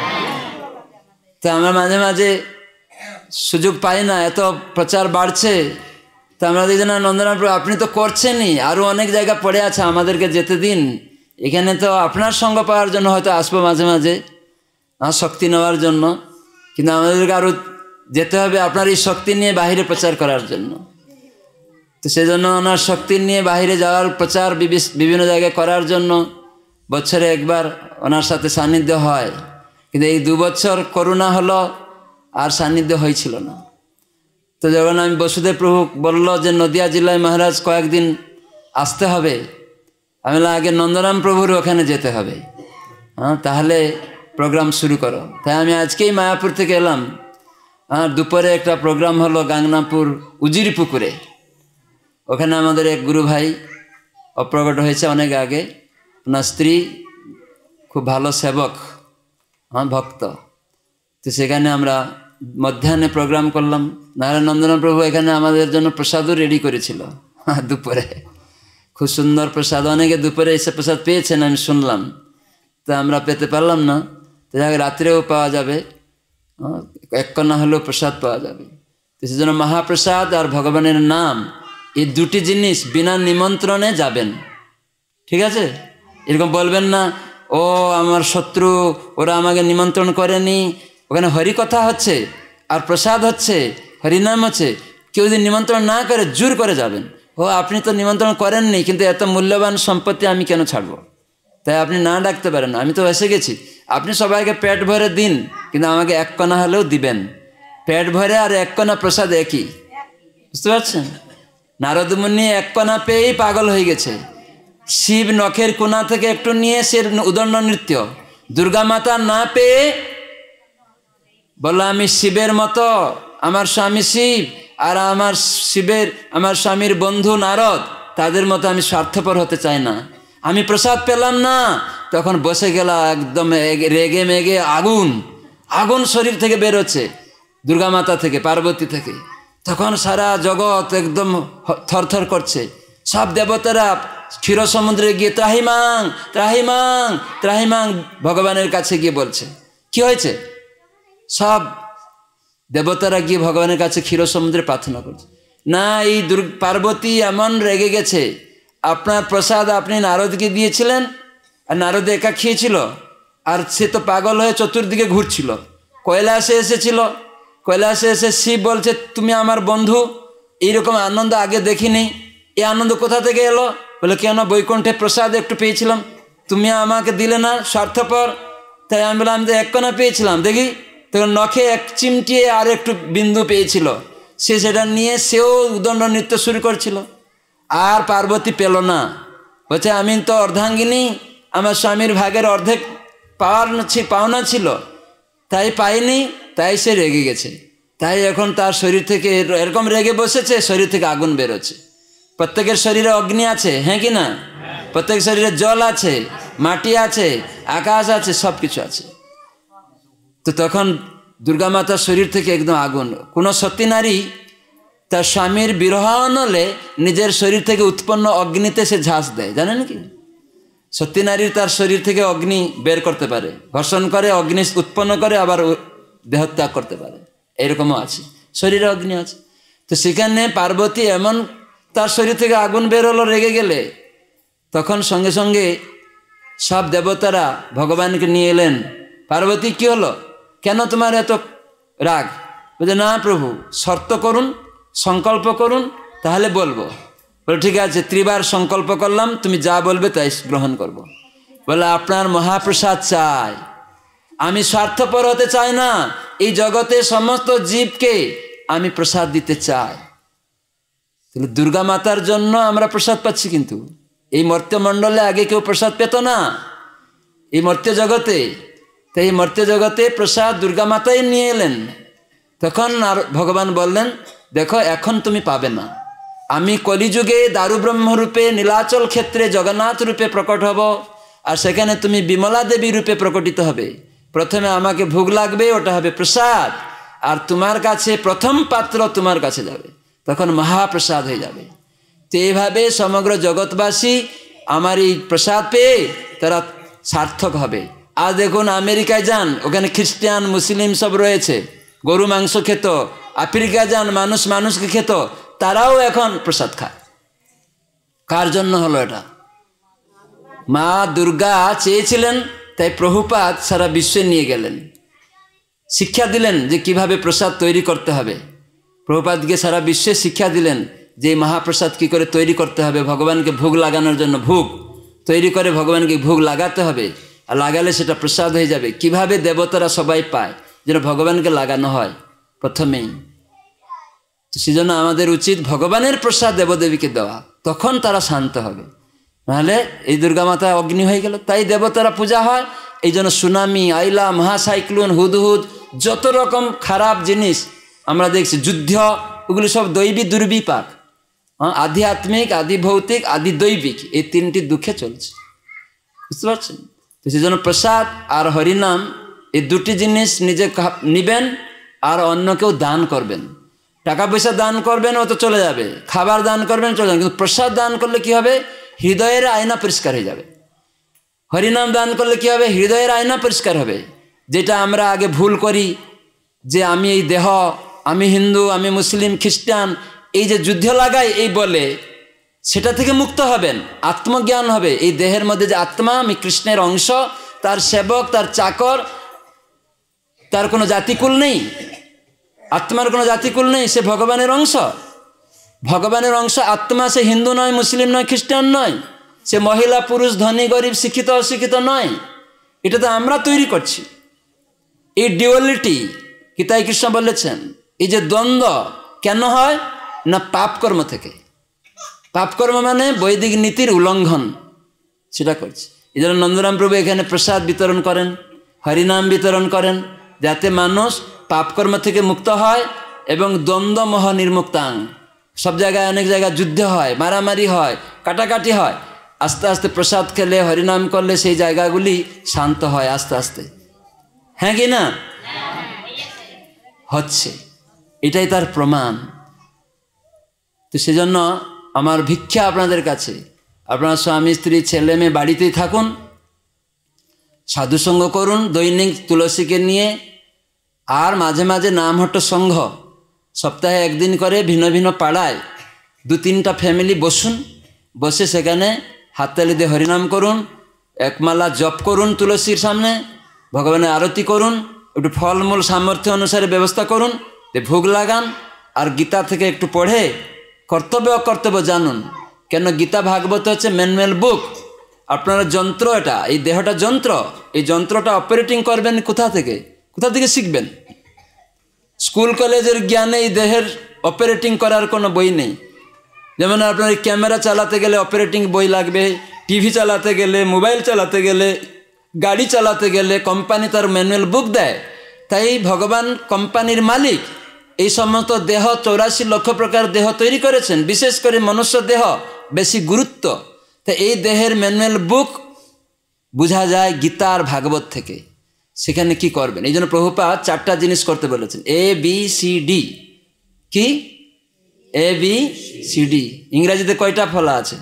তো আমরা মাঝে মাঝে সুযোগ পাই না, এত প্রচার বাড়ছে, তো আমরা দেখি না নন্দরাম প্রভু আপনি তো করছেনই, আরও অনেক জায়গা পড়ে আছে, আমাদেরকে যেতে দিন। এখানে তো আপনার সঙ্গ পাওয়ার জন্য হয়তো আসবো মাঝে মাঝে, শক্তি নেওয়ার জন্য, কিন্তু আমাদেরকে আরও যেতে হবে আপনার এই শক্তি নিয়ে বাহিরে প্রচার করার জন্য। তো সেজন্য ওনার শক্তি নিয়ে বাহিরে যাওয়ার প্রচার বিভিন্ন জায়গায় করার জন্য বছরে একবার ওনার সাথে সান্নিধ্য হয়। কিন্তু এই 2 বছর করোনা হলো, আর সান্নিধ্য হয়েছিল না। তো যখন আমি বসুদেব প্রভু বলল যে নদিয়া জেলায় মহারাজ কয়েকদিন আসতে হবে, আমি বললাম আগে নন্দরাম প্রভুর ওখানে যেতে হবে, তাহলে প্রোগ্রাম শুরু করো। তাই আমি আজকেই মায়াপুর থেকে এলাম। দুপুরে একটা প্রোগ্রাম হলো গাংনাপুর উজির পুকুরে, ওখানে আমাদের এক গুরু ভাই অপ্রকট হয়েছে অনেক আগে, ওনার স্ত্রী খুব ভালো সেবক, ভক্ত। তো সেখানে আমরা মধ্যাহ্নে প্রোগ্রাম করলাম। নারায়ণ নন্দন প্রভু এখানে আমাদের জন্য প্রসাদও রেডি করেছিল দুপুরে, খুব সুন্দর প্রসাদ। অনেকে দুপুরে এসে প্রসাদ পেয়েছেন আমি শুনলাম, তা আমরা পেতে পারলাম না। তো যাক রাত্রেও পাওয়া যাবে, এক কণা হলেও প্রসাদ পাওয়া যাবে। তো সেজন্য মহাপ্রসাদ আর ভগবানের নাম, এই দুটি জিনিস বিনা নিমন্ত্রণে যাবেন, ঠিক আছে? এরকম বলবেন না ও আমার শত্রু, ওরা আমাকে নিমন্ত্রণ করেনি, ওখানে হরি কথা হচ্ছে আর প্রসাদ হচ্ছে, হরিনাম হচ্ছে, কেউ যদি নিমন্ত্রণ না করে জোর করে যাবেন। ও আপনি তো নিমন্ত্রণ করেননি, কিন্তু এত মূল্যবান সম্পত্তি আমি কেন ছাড়বো? তাই আপনি না ডাকতে পারেন, আমি তো এসে গেছি। আপনি সবাইকে পেট ভরে দিন, কিন্তু আমাকে এক কণা হলেও দিবেন। পেট ভরে আর এক কণা প্রসাদ একই, বুঝতে পারছেন? নারদ মুনি এক কণা পেয়েই পাগল হয়ে গেছে। শিব নখের কোনা থেকে একটু নিয়ে সে উদণ্ড নৃত্য, দুর্গা মাতা না পেয়ে বললো আমি শিবের মতো, আমার স্বামী শিব আর আমার স্বামীর বন্ধু নারদ, তাদের মতো আমি স্বার্থপর হতে চাই না, আমি প্রসাদ পেলাম না। তখন বসে গেল একদম রেগে মেগে, আগুন শরীর থেকে বেরোচ্ছে, দুর্গা মাতা থেকে, পার্বতী থেকে। তখন সারা জগৎ একদম থরথর করছে। সব দেবতারা ক্ষীর সমুদ্রে গিয়ে ত্রাহিমাং ত্রাহিমাং ত্রাহিমাং ভগবানের কাছে গিয়ে বলছে কি হয়েছে। সব দেবতারা গিয়ে ভগবানের কাছে ক্ষীর সমুদ্রে প্রার্থনা করছে, না এই পার্বতী এমন রেগে গেছে, আপনার প্রসাদ আপনি নারদকে দিয়েছিলেন আর নারদ একা খেয়েছিল, আর সে তো পাগল হয়ে চতুর্দিকে ঘুরছিল। কৈলাসে এসেছিল, কৈলাসে এসে শিব বলছে তুমি আমার বন্ধু, এইরকম আনন্দ আগে দেখিনি, এই আনন্দ কোথা থেকে এলো? বলে কেন, বৈকুণ্ঠে প্রসাদ একটু পেয়েছিলাম, তুমি আমাকে দিলে না, স্বার্থপর। তাই আমি বললাম যে এক কণা পেয়েছিলাম দেখি, তখন নখে এক চিমটিয়ে আর একটু বিন্দু পেয়েছিল, সে সেটা নিয়ে সেও উদণ্ড নৃত্য শুরু করছিল। আর পার্বতী পেল না, বলছে আমি তো অর্ধাঙ্গিনী, আমার স্বামীর ভাগের অর্ধেক পাওনা ছিল, তাই পাইনি, তাই সে রেগে গেছে। তাই এখন তার শরীর থেকে এরকম রেগে বসেছে, শরীর থেকে আগুন বেরোচ্ছে। প্রত্যেকের শরীরে অগ্নি আছে, হ্যাঁ কি না? প্রত্যেক শরীরে জল আছে, মাটি আছে, আকাশ আছে, সব কিছু আছে। তো তখন দুর্গা মাতার শরীর থেকে একদম আগুন। কোনো সতী নারী তার স্বামীর বিরহ নলে নিজের শরীর থেকে উৎপন্ন অগ্নিতে সে ঝাঁস দেয়, জানেন কি? সতী নারীর তার শরীর থেকে অগ্নি বের করতে পারে, ঘর্ষণ করে অগ্নি উৎপন্ন করে, আবার দেহত্যাগ করতে পারে, এরকমও আছে, শরীরে অগ্নি আছে। তো সেখানে পার্বতী এমন তার শরীর থেকে আগুন বের হলো রেগে গেলে, তখন সঙ্গে সঙ্গে সব দেবতারা ভগবানকে নিয়ে এলেন। পার্বতী কি হলো, কেন তোমার এত রাগ? বলছে না প্রভু, শর্ত করুন, সংকল্প করুন, তাহলে বলবো। বলে ঠিক আছে, 3 বার সংকল্প করলাম, তুমি যা বলবে তাই গ্রহণ করব। বলে আপনার মহাপ্রসাদ চাই, আমি স্বার্থপর হতে চাই না, এই জগতে সমস্ত জীবকে আমি প্রসাদ দিতে চাই। তাহলে দুর্গা মাতার জন্য আমরা প্রসাদ পাচ্ছি, কিন্তু এই মর্ত্যমণ্ডলে আগে কেউ প্রসাদ পেত না, এই মর্ত্য জগতে। তাই এই মর্ত্য জগতে প্রসাদ দুর্গা মাতাই নিয়ে এলেন। তখন আর ভগবান বললেন দেখো এখন তুমি পাবে না, আমি কলিযুগে দারু ব্রহ্মরূপে নীলাচল ক্ষেত্রে জগন্নাথ রূপে প্রকট হব, আর সেখানে তুমি বিমলা দেবী রূপে প্রকটিত হবে। প্রথমে আমাকে ভোগ লাগবে, ওটা হবে প্রসাদ, আর তোমার কাছে প্রথম পাত্র তোমার কাছে যাবে, তখন মহাপ্রসাদ হয়ে যাবে। তো এইভাবে সমগ্র জগৎবাসী আমার এই প্রসাদ পেয়ে তারা সার্থক হবে। আর দেখুন আমেরিকায় যান, ওখানে খ্রিস্টান মুসলিম সব রয়েছে, গরু মাংস খেত। আফ্রিকা যান, মানুষ মানুষকে খেত, তারাও এখন প্রসাদ খায়। কার জন্য হলো এটা? মা দুর্গা চেয়েছিলেন, তাই প্রভুপাদ সারা বিশ্বে নিয়ে গেলেন, শিক্ষা দিলেন যে কিভাবে প্রসাদ তৈরি করতে হবে। প্রভুপাদকে সারা বিশ্বে শিক্ষা দিলেন যে মহাপ্রসাদ কি করে তৈরি করতে হবে, ভগবানকে ভোগ লাগানোর জন্য ভোগ তৈরি করে ভগবানকে ভোগ লাগাতে হবে, আর লাগালে সেটা প্রসাদ হয়ে যাবে। কিভাবে দেবতারা সবাই পায়, যেন ভগবানকে লাগানো হয় প্রথমেই। তো সেজন্য আমাদের উচিত ভগবানের প্রসাদ দেবদেবীকে দেওয়া, তখন তারা শান্ত হবে। নাহলে এই দুর্গা মাতা অগ্নি হয়ে গেল, তাই দেবতারা পূজা হয়। এই জন্য সুনামি, আইলা, মহাসাইক্লোন, হুদহুদ, যত রকম খারাপ জিনিস আমরা দেখছি, যুদ্ধ, ওগুলি সব দৈবী দুর্বিপাক। আধ্যাত্মিক, আদি ভৌতিক, আদি দৈবিক, এই তিনটি দুঃখে চলছে, বুঝতে পারছেন? তো সেজন্য প্রসাদ আর হরিনাম এই দুটি জিনিস নিজে নিবেন, আর অন্যকেও দান করবেন। টাকা পয়সা দান করবেন, ও তো চলে যাবে, খাবার দান করবেন, চলে যাবে, কিন্তু প্রসাদ দান করলে কি হবে? হৃদয়ের আয়না পরিষ্কার হয়ে যাবে। হরিনাম দান করলে কি হবে? হৃদয়ের আয়না পরিষ্কার হবে। যেটা আমরা আগে ভুল করি, যে আমি এই দেহ, আমি হিন্দু, আমি মুসলিম, খ্রিস্টান, এই যে যুদ্ধ লাগাই এই বলে, সেটা থেকে মুক্ত হবেন, আত্মজ্ঞান হবে। এই দেহের মধ্যে যে আত্মা, আমি কৃষ্ণের অংশ, তার সেবক, তার চাকর, তার কোনো জাতিকুল নেই, আত্মার কোনো জাতিকুল নেই, সে ভগবানের অংশ। ভগবানের অংশ আত্মা, সে হিন্দু নয়, মুসলিম নয়, খ্রিস্টান নয়, সে মহিলা পুরুষ, ধনী গরিব, শিক্ষিত অশিক্ষিত নয়। এটা তো আমরা তৈরি করছি। এই ডিউয়ালিটি গীতায় কৃষ্ণ বলেছেন, এই যে দ্বন্দ্ব কেন হয় না? পাপকর্ম থেকে। পাপকর্ম মানে বৈদিক নীতির উল্লঙ্ঘন, সেটা করছে। এই জন্য নন্দরাম প্রভু এখানে প্রসাদ বিতরণ করেন, হরিনাম বিতরণ করেন, যাতে মানুষ পাপকর্ম থেকে মুক্ত হয় এবং দ্বন্দ্বমোহ নির্মুক্তাং। সব জায়গায়, অনেক জায়গায় যুদ্ধ হয়, মারামারি হয়, কাটাকাটি হয়। আস্তে আস্তে প্রসাদ খেলে, হরিনাম করলে সেই জায়গাগুলি শান্ত হয় আস্তে আস্তে। হ্যাঁ কি না? হচ্ছে, এটাই তার প্রমাণ। তো সেজন্য আমার ভিক্ষা আপনাদের কাছে, আপনার স্বামী স্ত্রী ছেলে মেয়ে বাড়িতেই থাকুন, সাধুসঙ্গ করুন দৈনিক তুলসীকে নিয়ে, আর মাঝে মাঝে নামহট্ট সংঘ, সপ্তাহে একদিন করে ভিন্ন ভিন্ন পাড়ায় 2-3টা ফ্যামিলি বসুন, বসে সেখানে হাততালি দিয়ে হরিনাম করুন, একমালা জপ করুন, তুলসীর সামনে ভগবানের আরতি করুন, একটু ফলমূল সামর্থ্য অনুসারে ব্যবস্থা করুন, ভোগ লাগান, আর গীতা থেকে একটু পড়ে কর্তব্য অকর্তব্য জানুন। কেন গীতা ভাগবত হচ্ছে ম্যানুয়াল বুক, আপনারা যন্ত্র, এটা এই দেহটা যন্ত্র, এই যন্ত্রটা অপারেটিং করবেন কোথা থেকে শিখবেন? স্কুল কলেজের জ্ঞানে এই দেহের অপারেটিং করার কোনো বই নেই। যেমন আপনার ক্যামেরা চালাতে গেলে অপারেটিং বই লাগবে, টিভি চালাতে গেলে, মোবাইল চালাতে গেলে, গাড়ি চালাতে গেলে কোম্পানি তার ম্যানুয়াল বুক দেয়। তাই ভগবান কোম্পানির মালিক, এই সমস্ত দেহ 84 লক্ষ প্রকার দেহ তৈরি করেছেন, বিশেষ করে মনুষ্য দেহ বেশি গুরুত্ব। তাই এই দেহের ম্যানুয়াল বুক বোঝা যায় গীতা আর ভাগবত থেকে। সেখানে কি করবেন? এই জন্য প্রভুপাদ 4টা জিনিস করতে বলেছেন, ABCD। কি ABCD? ইংরেজিতে কয়টা ফলা আছে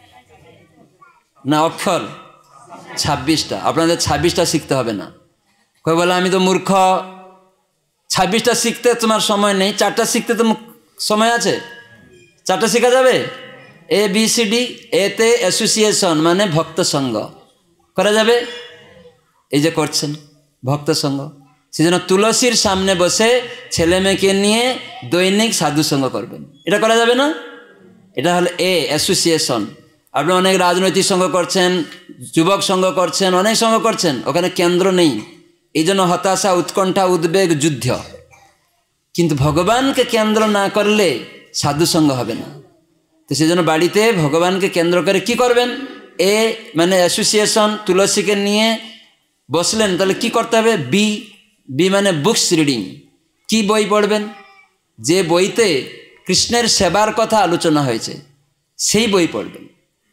না অক্ষর? 26টা। আপনাদের 26টা শিখতে হবে না। কই বলে আমি তো মূর্খ, 26টা শিখতে তোমার সময় নেই, 4টা শিখতে তো সময় আছে, 4টা শেখা যাবে। ABCD, এতে অ্যাসোসিয়েশন মানে ভক্ত সঙ্গ করা যাবে, এই যে করছেন ভক্ত সঙ্গ। সেজন্য তুলসীর সামনে বসে ছেলে মেয়েকে নিয়ে দৈনিক সাধুসঙ্গ করবেন, এটা করা যাবে না? এটা হলো অ্যাসোসিয়েশন। আপনি অনেক রাজনৈতিক সঙ্গ করছেন, যুবক সঙ্গ করছেন, অনেক সঙ্গ করছেন, ওখানে কেন্দ্র নেই। এই জন্য হতাশা, উৎকণ্ঠা, উদ্বেগ, যুদ্ধ। কিন্তু ভগবানকে কেন্দ্র না করলে সাধুসঙ্গ হবে না। তো সেজন্য বাড়িতে ভগবানকে কেন্দ্র করে কি করবেন? মানে অ্যাসোসিয়েশন, তুলসীকে নিয়ে বসলেন, তাহলে কি করতে হবে? বি মানে বুকস রিডিং। কি বই পড়বেন? যে বইতে কৃষ্ণের সেবার কথা আলোচনা হয়েছে সেই বই পড়বেন।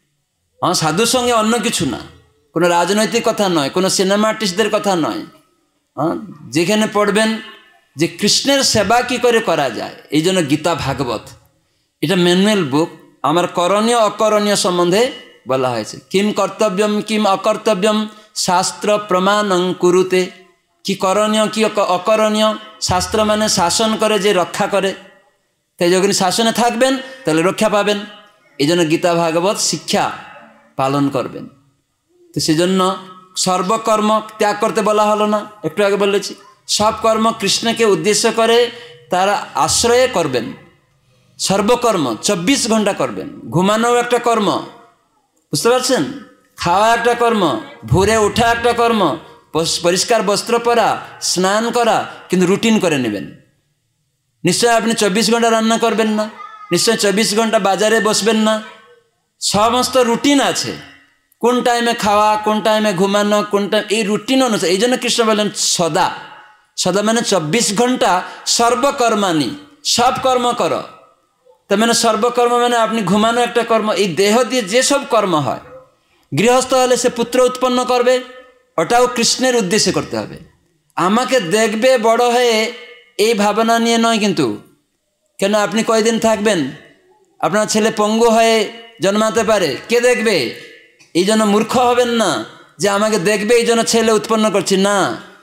সাধুর সঙ্গে অন্য কিছু না, কোনো রাজনৈতিক কথা নয়, কোনো সিনেমা আর্টিস্টদের কথা নয়, যেখানে পড়বেন যে কৃষ্ণের সেবা কি করে করা যায়, এই জন্য গীতা ভাগবত এটা ম্যানুয়াল বুক। আমার করণীয় অকরণীয় সম্বন্ধে বলা হয়েছে। কিম কর্তব্যম কিম অকর্তব্যম শাস্ত্র প্রমাণং কুরুতে। কি করণীয় কি অকরণীয়, শাস্ত্র মানে শাসন করে, যে রক্ষা করে। তাই যখন শাসনে থাকবেন তাহলে রক্ষা পাবেন। এই জন্য গীতা ভাগবত শিক্ষা পালন করবেন। তো সেজন্য সর্বকর্ম ত্যাগ করতে বলা হলো না, একটু আগে বলেছি। সব কর্ম কৃষ্ণকে উদ্দেশ্য করে তার আশ্রয়ে করবেন। সর্বকর্ম 24 ঘন্টা করবেন। ঘুমানোও একটা কর্ম, বুঝতে পারছেন? খাওয়া একটা কর্ম, ভোরে ওঠা একটা কর্ম, পরিষ্কার বস্ত্র পরা, স্নান করা, কিন্তু রুটিন করে নেবেন। নিশ্চয় আপনি 24 ঘন্টা রান্না করবেন না, নিশ্চয় 24 ঘন্টা বাজারে বসবেন না। সমস্ত রুটিন আছে, কোন টাইমে খাওয়া, কোন টাইমে ঘুমানো, কোন টাইম, এই রুটিন অনুসারে। এই জন্য কৃষ্ণ বলেন সদা। সদা মানে 24 ঘন্টা সর্বকর্মানি, সব কর্ম করো। তার মানে সর্বকর্ম মানে আপনি ঘুমানো একটা কর্ম। এই দেহ দিয়ে যেসব কর্ম হয়, গৃহস্থ হলে সে পুত্র উৎপন্ন করবে, ওটাও কৃষ্ণের উদ্দেশ্যে করতে হবে। আমাকে দেখবে বড় হয়ে এই ভাবনা নিয়ে নয় কিন্তু। কেন আপনি কয়দিন থাকবেন, আপনার ছেলে পঙ্গু হয়ে জন্মাতে পারে, কে দেখবে? এই জন্য মূর্খ হবেন না যে আমাকে দেখবে এই জন্য ছেলে উৎপন্ন করছি না।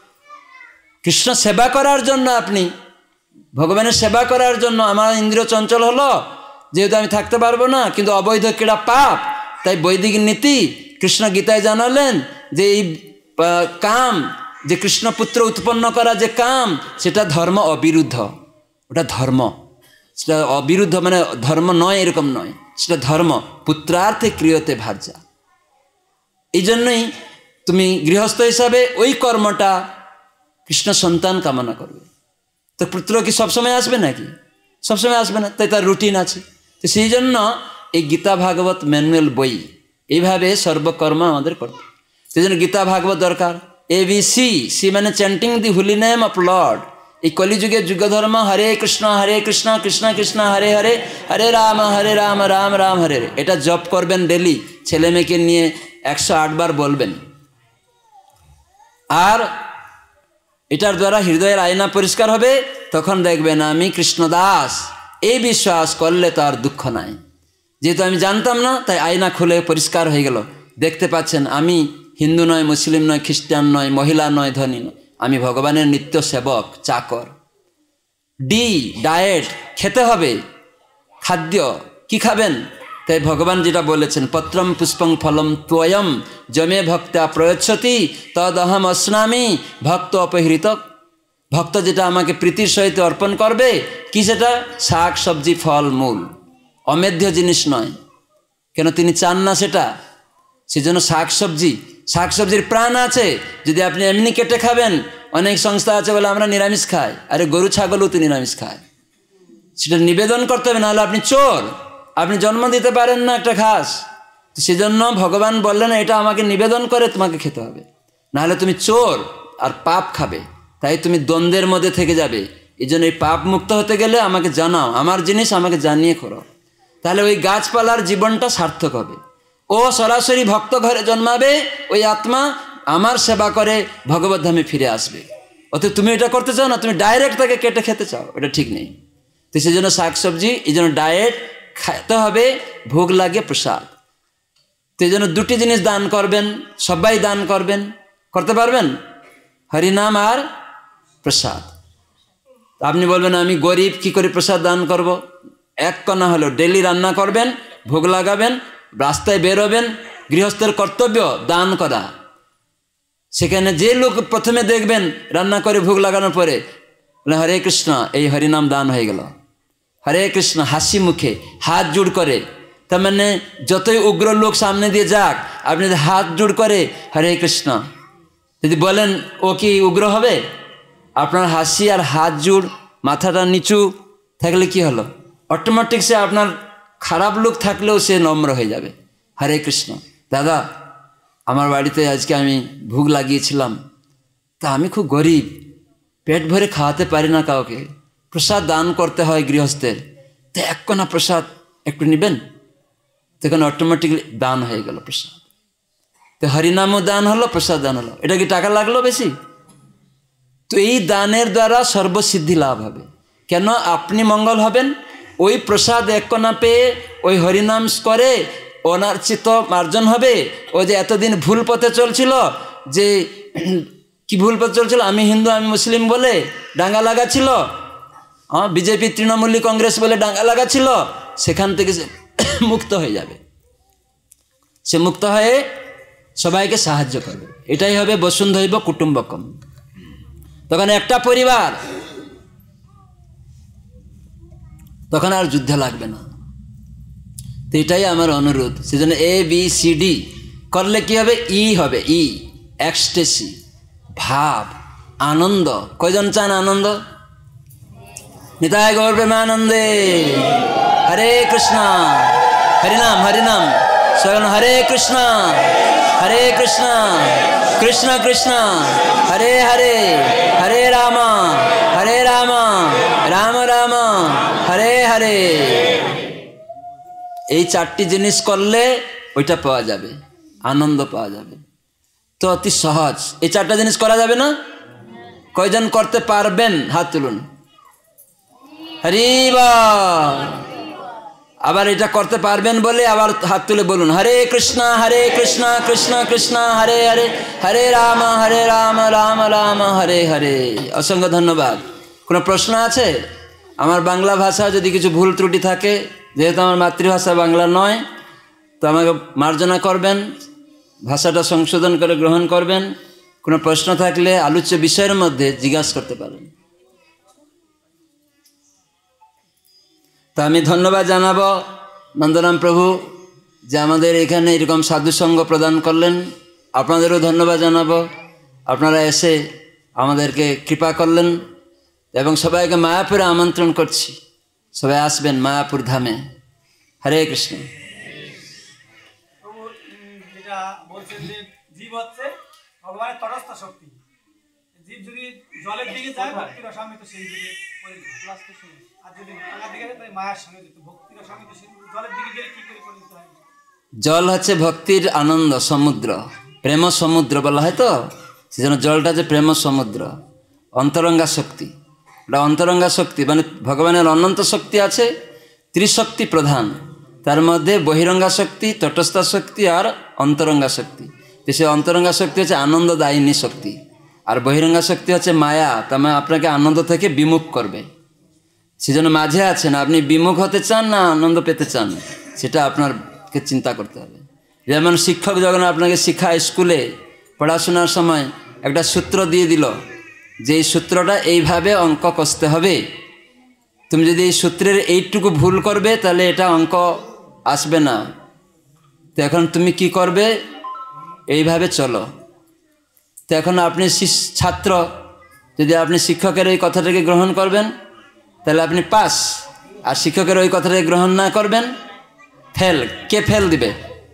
কৃষ্ণ সেবা করার জন্য, আপনি ভগবানের সেবা করার জন্য। আমার ইন্দ্রিয় চঞ্চল হলো, যেহেতু আমি থাকতে পারবো না, কিন্তু অবৈধ ক্রীড়া পাপ, তাই বৈদিক নীতি কৃষ্ণ গীতায় জানালেন যে এই কাম, যে কৃষ্ণপুত্র উৎপন্ন করা যে কাম, সেটা ধর্ম অবিরুদ্ধ। ওটা ধর্ম, সেটা অবিরুদ্ধ মানে ধর্ম নয়, এরকম নয়, সেটা ধর্ম। পুত্রার্থে ক্রিয়তে ভার্যা। এই জন্যই তুমি গৃহস্থ হিসাবে ওই কর্মটা কৃষ্ণ সন্তান কামনা করবে। তো পুত্র কি সবসময় আসবে নাকি? সবসময় আসবে না, তাই তার রুটিন আছে। তো সেই জন্য এই গীতা ভাগবত ম্যানুয়াল বই, এইভাবে সর্বকর্ম আমাদের করতে। সেই জন্য গীতা ভাগবত দরকার। ABC, সি মানে chanting the holy name of lord. এই কলিযুগে যুগ ধর্ম হরে কৃষ্ণ কৃষ্ণ কৃষ্ণ হরে হরে, হরে রাম রাম রাম হরে হরে। এটা জপ করবেন ডেলি, ছেলে মেয়েকে নিয়ে 108 বার বলবেন। আর এটার দ্বারা হৃদয়ের আয়না পরিষ্কার হবে। তখন দেখবেন আমি কৃষ্ণদাস, এই বিশ্বাস করলে তার দুঃখ নাই। যেহেতু আমি জানতাম না, তাই আয়না খুলে পরিষ্কার হয়ে গেল। দেখতে পাচ্ছেন আমি হিন্দু নয়, মুসলিম নয়, খ্রিস্টান নয়, মহিলা নয়, ধনী নয়, আমি ভগবানের নিত্য সেবক, চাকর। ডায়েট, খেতে হবে। খাদ্য কি খাবেন? তাই ভগবান যেটা বলেছেন, পত্রম পুষ্পং ফলম ত্বয়ম যমে ভক্তা প্রয়চ্ছতি তদহম অস্নামি ভক্ত অপহৃত। ভক্ত যেটা আমাকে প্রীতির সহিত অর্পণ করবে, কি সেটা? শাক সবজি ফল মূল, অমেধ্য জিনিস নয়। কেন তিনি চান না সেটা? সেজন্য শাকসবজির প্রাণ আছে। যদি আপনি এমনি কেটে খাবেন, অনেক সংস্থা আছে বলে আমরা নিরামিষ খাই। আরে গরু ছাগলও তো নিরামিষ খায়, সেটা নিবেদন করতে হবে, নাহলে আপনি চোর, আপনি জন্ম দিতে পারেন না একটা ঘাস। তো সেজন্য ভগবান বললেন এটা আমাকে নিবেদন করে তোমাকে খেতে হবে, নাহলে তুমি চোর আর পাপ খাবে। তাই তুমি দ্বন্দ্বের মধ্যে থেকে যাবে। এই জন্য এই পাপ মুক্ত হতে গেলে আমাকে জানাও, আমার জিনিস আমাকে জানিয়ে করো, তাহলে ওই গাছপালার জীবনটা সার্থক হবে। ও সরাসরি ভক্ত ঘরে জন্মাবে, ওই আত্মা আমার সেবা করে ভগবত ধামে ফিরে আসবে। অতএব তুমি এটা করতে চাও না, তুমি ডাইরেক্ট তাকে কেটে খেতে চাও, এটা ঠিক নেই। তো সেই জন্য শাকসবজি, এই জন্য ডায়েট খাইতে হবে, ভোগ লাগে প্রসাদ। তো এই জন্য দুটি জিনিস দান করবেন, সবাই দান করবেন, করতে পারবেন? হরিনাম আর প্রসাদ। আপনি বলবেন আমি গরিব, কি করে প্রসাদ দান করব? এক কণা হলো ডেলি রান্না করবেন, ভোগ লাগাবেন, রাস্তায় বেরোবেন, গৃহস্থের কর্তব্য দান করা। সেখানে যে লোক প্রথমে দেখবেন রান্না করে ভোগ লাগানোর পরে বলে হরে কৃষ্ণ, এই হরিনাম দান হয়ে গেল। হরে কৃষ্ণ হাসি মুখে হাত জোড় করে, তার মানে যতই উগ্র লোক সামনে দিয়ে যাক, আপনি যদি হাত জোড় করে হরে কৃষ্ণ যদি বলেন, ও কি উগ্র হবে? আপনার হাসি আর হাত জোড়, মাথাটা নিচু থাকলে কি হলো? অটোমেটিক সে আপনার খারাপ লোক থাকলেও সে নম্র হয়ে যাবে। হরে কৃষ্ণ, দাদা আমার বাড়িতে আজকে আমি ভোগ লাগিয়েছিলাম, তা আমি খুব গরিব, পেট ভরে খাওয়াতে পারি না কাউকে, প্রসাদ দান করতে হয় গৃহস্থের, তো এক কোনা প্রসাদ একটু নেবেন? তখন অটোমেটিকলি দান হয়ে গেল প্রসাদ। তো হরিনামও দান হলো, প্রসাদ দান হলো। এটা কি টাকা লাগলো বেশি? তো এই দানের দ্বারা সর্বসিদ্ধি লাভ হবে। কেন? আপনি মঙ্গল হবেন, ওই প্রসাদ এক কণা পেয়ে ওই হরিনাম করে ওনার চিত্ত মার্জন হবে। ও যে এতদিন ভুল পথে চলছিল, যে কি ভুল পথে চলছিল, আমি হিন্দু আমি মুসলিম বলে ডাঙ্গা লাগাচ্ছিল, বিজেপি তৃণমূলী কংগ্রেস বলে ডাঙ্গা লাগাচ্ছিল, সেখান থেকে সে মুক্ত হয়ে যাবে। সে মুক্ত হয়ে সবাইকে সাহায্য করবে। এটাই হবে বসুন্ধৈব কুটুম্বকম। তখন একটা পরিবার, তখন আর যুদ্ধ লাগবে না। তো এটাই আমার অনুরোধ। সেজন্য ABCD করলে কি হবে? ই হবে, ই এক্সটেসি, ভাব, আনন্দ। কয়জন চান আনন্দ? নিতাই গৌর প্রেমানন্দে। হরে কৃষ্ণ, হরিনাম হরিনাম, সগন হরে কৃষ্ণ কৃষ্ণ কৃষ্ণ হরে হরে, হরে রাম রাম রাম হরে হরে। এই চারটি জিনিস করলে ওইটা পাওয়া যাবে, আনন্দ পাওয়া যাবে। তো অতি সহজ। এই চারটা জিনিস করা যাবে না? কয়জন করতে পারবেন? হাত তুলুন। হরি বল। আবার এটা করতে পারবেন বলে আবার হাত তুলে বলুন, হরে কৃষ্ণ কৃষ্ণ কৃষ্ণ হরে হরে, হরে রাম রাম রাম হরে হরে। অসংখ্য ধন্যবাদ। কোনো প্রশ্ন আছে? আমার বাংলা ভাষা যদি কিছু ভুল ত্রুটি থাকে, যেহেতু আমার মাতৃভাষা বাংলা নয়, তো আমাকে মার্জনা করবেন, ভাষাটা সংশোধন করে গ্রহণ করবেন। কোনো প্রশ্ন থাকলে আলোচ্য বিষয়ের মধ্যে জিজ্ঞাসা করতে পারেন। তা আমি ধন্যবাদ জানাবো নন্দরাম প্রভু যে আমাদের এখানে এরকম সাধুসঙ্গ প্রদান করলেন। আপনাদেরও ধন্যবাদ জানাবো, আপনারা এসে আমাদেরকে কৃপা করলেন। এবং সবাইকে মায়াপুরে আমন্ত্রণ করছি, সবাই আসবেন মায়াপুর ধামে। হরে কৃষ্ণ। যেটা বলছেন যে জীব হচ্ছে ভগবানের তটস্থ শক্তি। জীব যদি জলের দিকে যায় ভক্তির অসামিত সেই দিকে, আর যদি গঙ্গার দিকে যায় তাই মায়ার সঙ্গে যেত। ভক্তির অসামিত সেই জলের দিকে গেলে কি করে পরিণত হয়? জল হচ্ছে ভক্তির আনন্দ সমুদ্র, প্রেম সমুদ্র বলা হয়। তো সেজন্য জলটা যে প্রেম সমুদ্র, অন্তরঙ্গা শক্তি। এটা অন্তরঙ্গা শক্তি মানে ভগবানের অনন্ত শক্তি আছে, ত্রিশক্তি প্রধান। তার মধ্যে বহিরঙ্গা শক্তি, তটস্থ শক্তি আর অন্তরঙ্গা শক্তি। তো সেই অন্তরঙ্গা শক্তি হচ্ছে আনন্দদায়িনী শক্তি, আর বহিরঙ্গা শক্তি হচ্ছে মায়া, তার মানে আপনাকে আনন্দ থেকে বিমুখ করবে। সেজন্য মাঝে আছেন, আপনি বিমুখ হতে চান না আনন্দ পেতে চান, সেটা আপনাকে চিন্তা করতে হবে। যেমন শিক্ষক যখন আপনাকে শিক্ষায় স্কুলে পড়াশোনার সময় একটা সূত্র দিয়ে দিল যে এই সূত্রটা এইভাবে অঙ্ক কষতে হবে, তুমি যদি এই সূত্রের এইটুকু ভুল করবে তাহলে এটা অঙ্ক আসবে না। তো এখন তুমি কি করবে? এইভাবে চলো। তো এখন আপনি ছাত্র, যদি আপনি শিক্ষকের এই কথাটাকে গ্রহণ করবেন তাহলে আপনি পাস, আর শিক্ষকের ওই কথাটাকে গ্রহণ না করবেন ফেল। কে ফেল দিবে?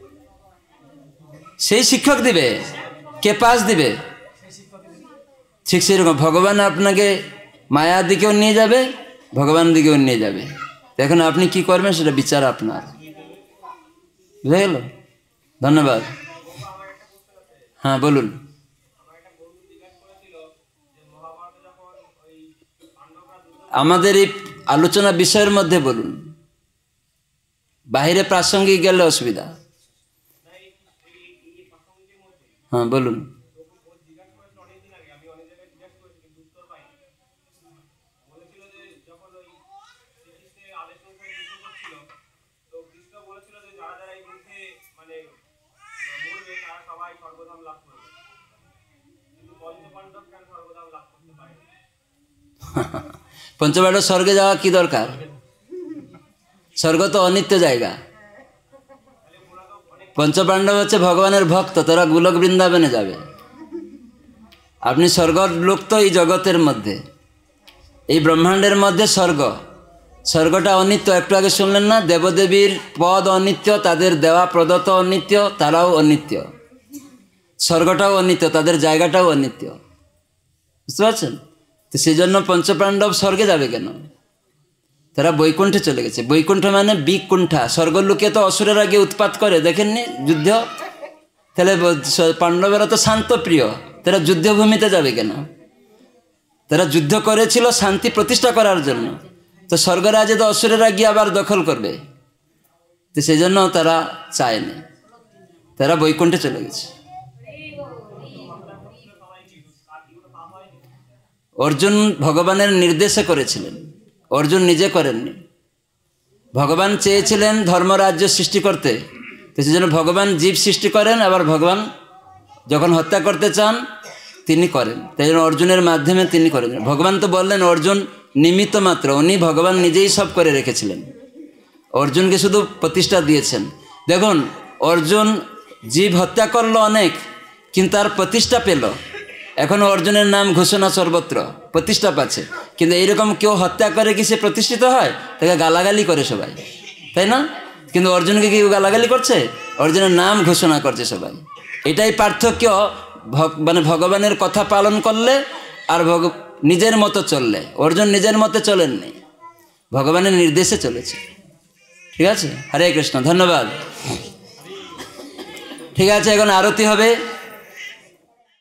সেই শিক্ষক দিবে। কে পাস দিবে? ঠিক সেরকম ভগবান আপনাকে মায়ার দিকেও নিয়ে যাবে, ভগবান দিকেও নিয়ে যাবে। এখন আপনি কি করবেন সেটা বিচার আপনার। বুঝে গেল? ধন্যবাদ। হ্যাঁ বলুন। আমাদের এই আলোচনা বিষয়ের মধ্যে বলুন, বাহিরে প্রাসঙ্গিক গেলে অসুবিধা। হ্যাঁ বলুন। পঞ্চপাণ্ডব স্বর্গে যাওয়া কি দরকার? স্বর্গ তো অনিত্য জায়গা। পঞ্চপাণ্ডব হচ্ছে ভগবানের ভক্ত, তারা গোলক বৃন্দাবনে যাবে। আপনি স্বর্গর লোক তো এই জগতের মধ্যে, এই ব্রহ্মাণ্ডের মধ্যে স্বর্গ। স্বর্গটা অনিত্য, একটু আগে শুনলেন না? দেবদেবীর পদ অনিত্য, তাদের দেওয়া প্রদত্ত অনিত্য, তারাও অনিত্য। স্বর্গটাও অনিত্য, তাদের জায়গাটাও অনিত্য। বুঝতে পারছেন? তো সেই জন্য পঞ্চপাণ্ডব স্বর্গে যাবে কেন? তারা বৈকুণ্ঠে চলে গেছে। বৈকুণ্ঠ মানে বিকুণ্ঠা। স্বর্গলোকে তো অসুরের আগে উৎপাত করে, দেখেননি যুদ্ধ? তাহলে পাণ্ডবেরা তো শান্ত প্রিয়, তারা যুদ্ধভূমিতে যাবে কেন? তারা যুদ্ধ করেছিল শান্তি প্রতিষ্ঠা করার জন্য। তো স্বর্গরাজে তো অসুরেরা গিয়ে আবার দখল করবে, তো সেই জন্য তারা চায়নি, তারা বৈকুণ্ঠে চলে গেছে। অর্জুন ভগবানের নির্দেশে করেছিলেন, অর্জুন নিজে করেননি। ভগবান চেয়েছিলেন ধর্মরাজ্য সৃষ্টি করতে, তো সেই জন্য ভগবান জীব সৃষ্টি করেন, আবার ভগবান যখন হত্যা করতে চান তিনি করেন, তাই জন্য অর্জুনের মাধ্যমে তিনি করেন। ভগবান তো বললেন অর্জুন নিমিত্ত মাত্র, উনি ভগবান নিজেই সব করে রেখেছিলেন, অর্জুনকে শুধু প্রতিষ্ঠা দিয়েছেন। দেখুন অর্জুন জীব হত্যা করলো অনেক, কিন্তু তার প্রতিষ্ঠা পেল। এখন অর্জুনের নাম ঘোষণা সর্বত্র, প্রতিষ্ঠা পাচ্ছে। কিন্তু এইরকম কেউ হত্যা করে কি সে প্রতিষ্ঠিত হয়? তাকে গালাগালি করে সবাই, তাই না? কিন্তু অর্জুনকে কেউ গালাগালি করছে? অর্জুনের নাম ঘোষণা করছে সবাই। এটাই পার্থক্য, মানে ভগবানের কথা পালন করলে আর নিজের মতো চললে। অর্জুন নিজের মতো চলেননি, ভগবানের নির্দেশে চলেছে। ঠিক আছে, হরে কৃষ্ণ, ধন্যবাদ। ঠিক আছে, এখন আরতি হবে।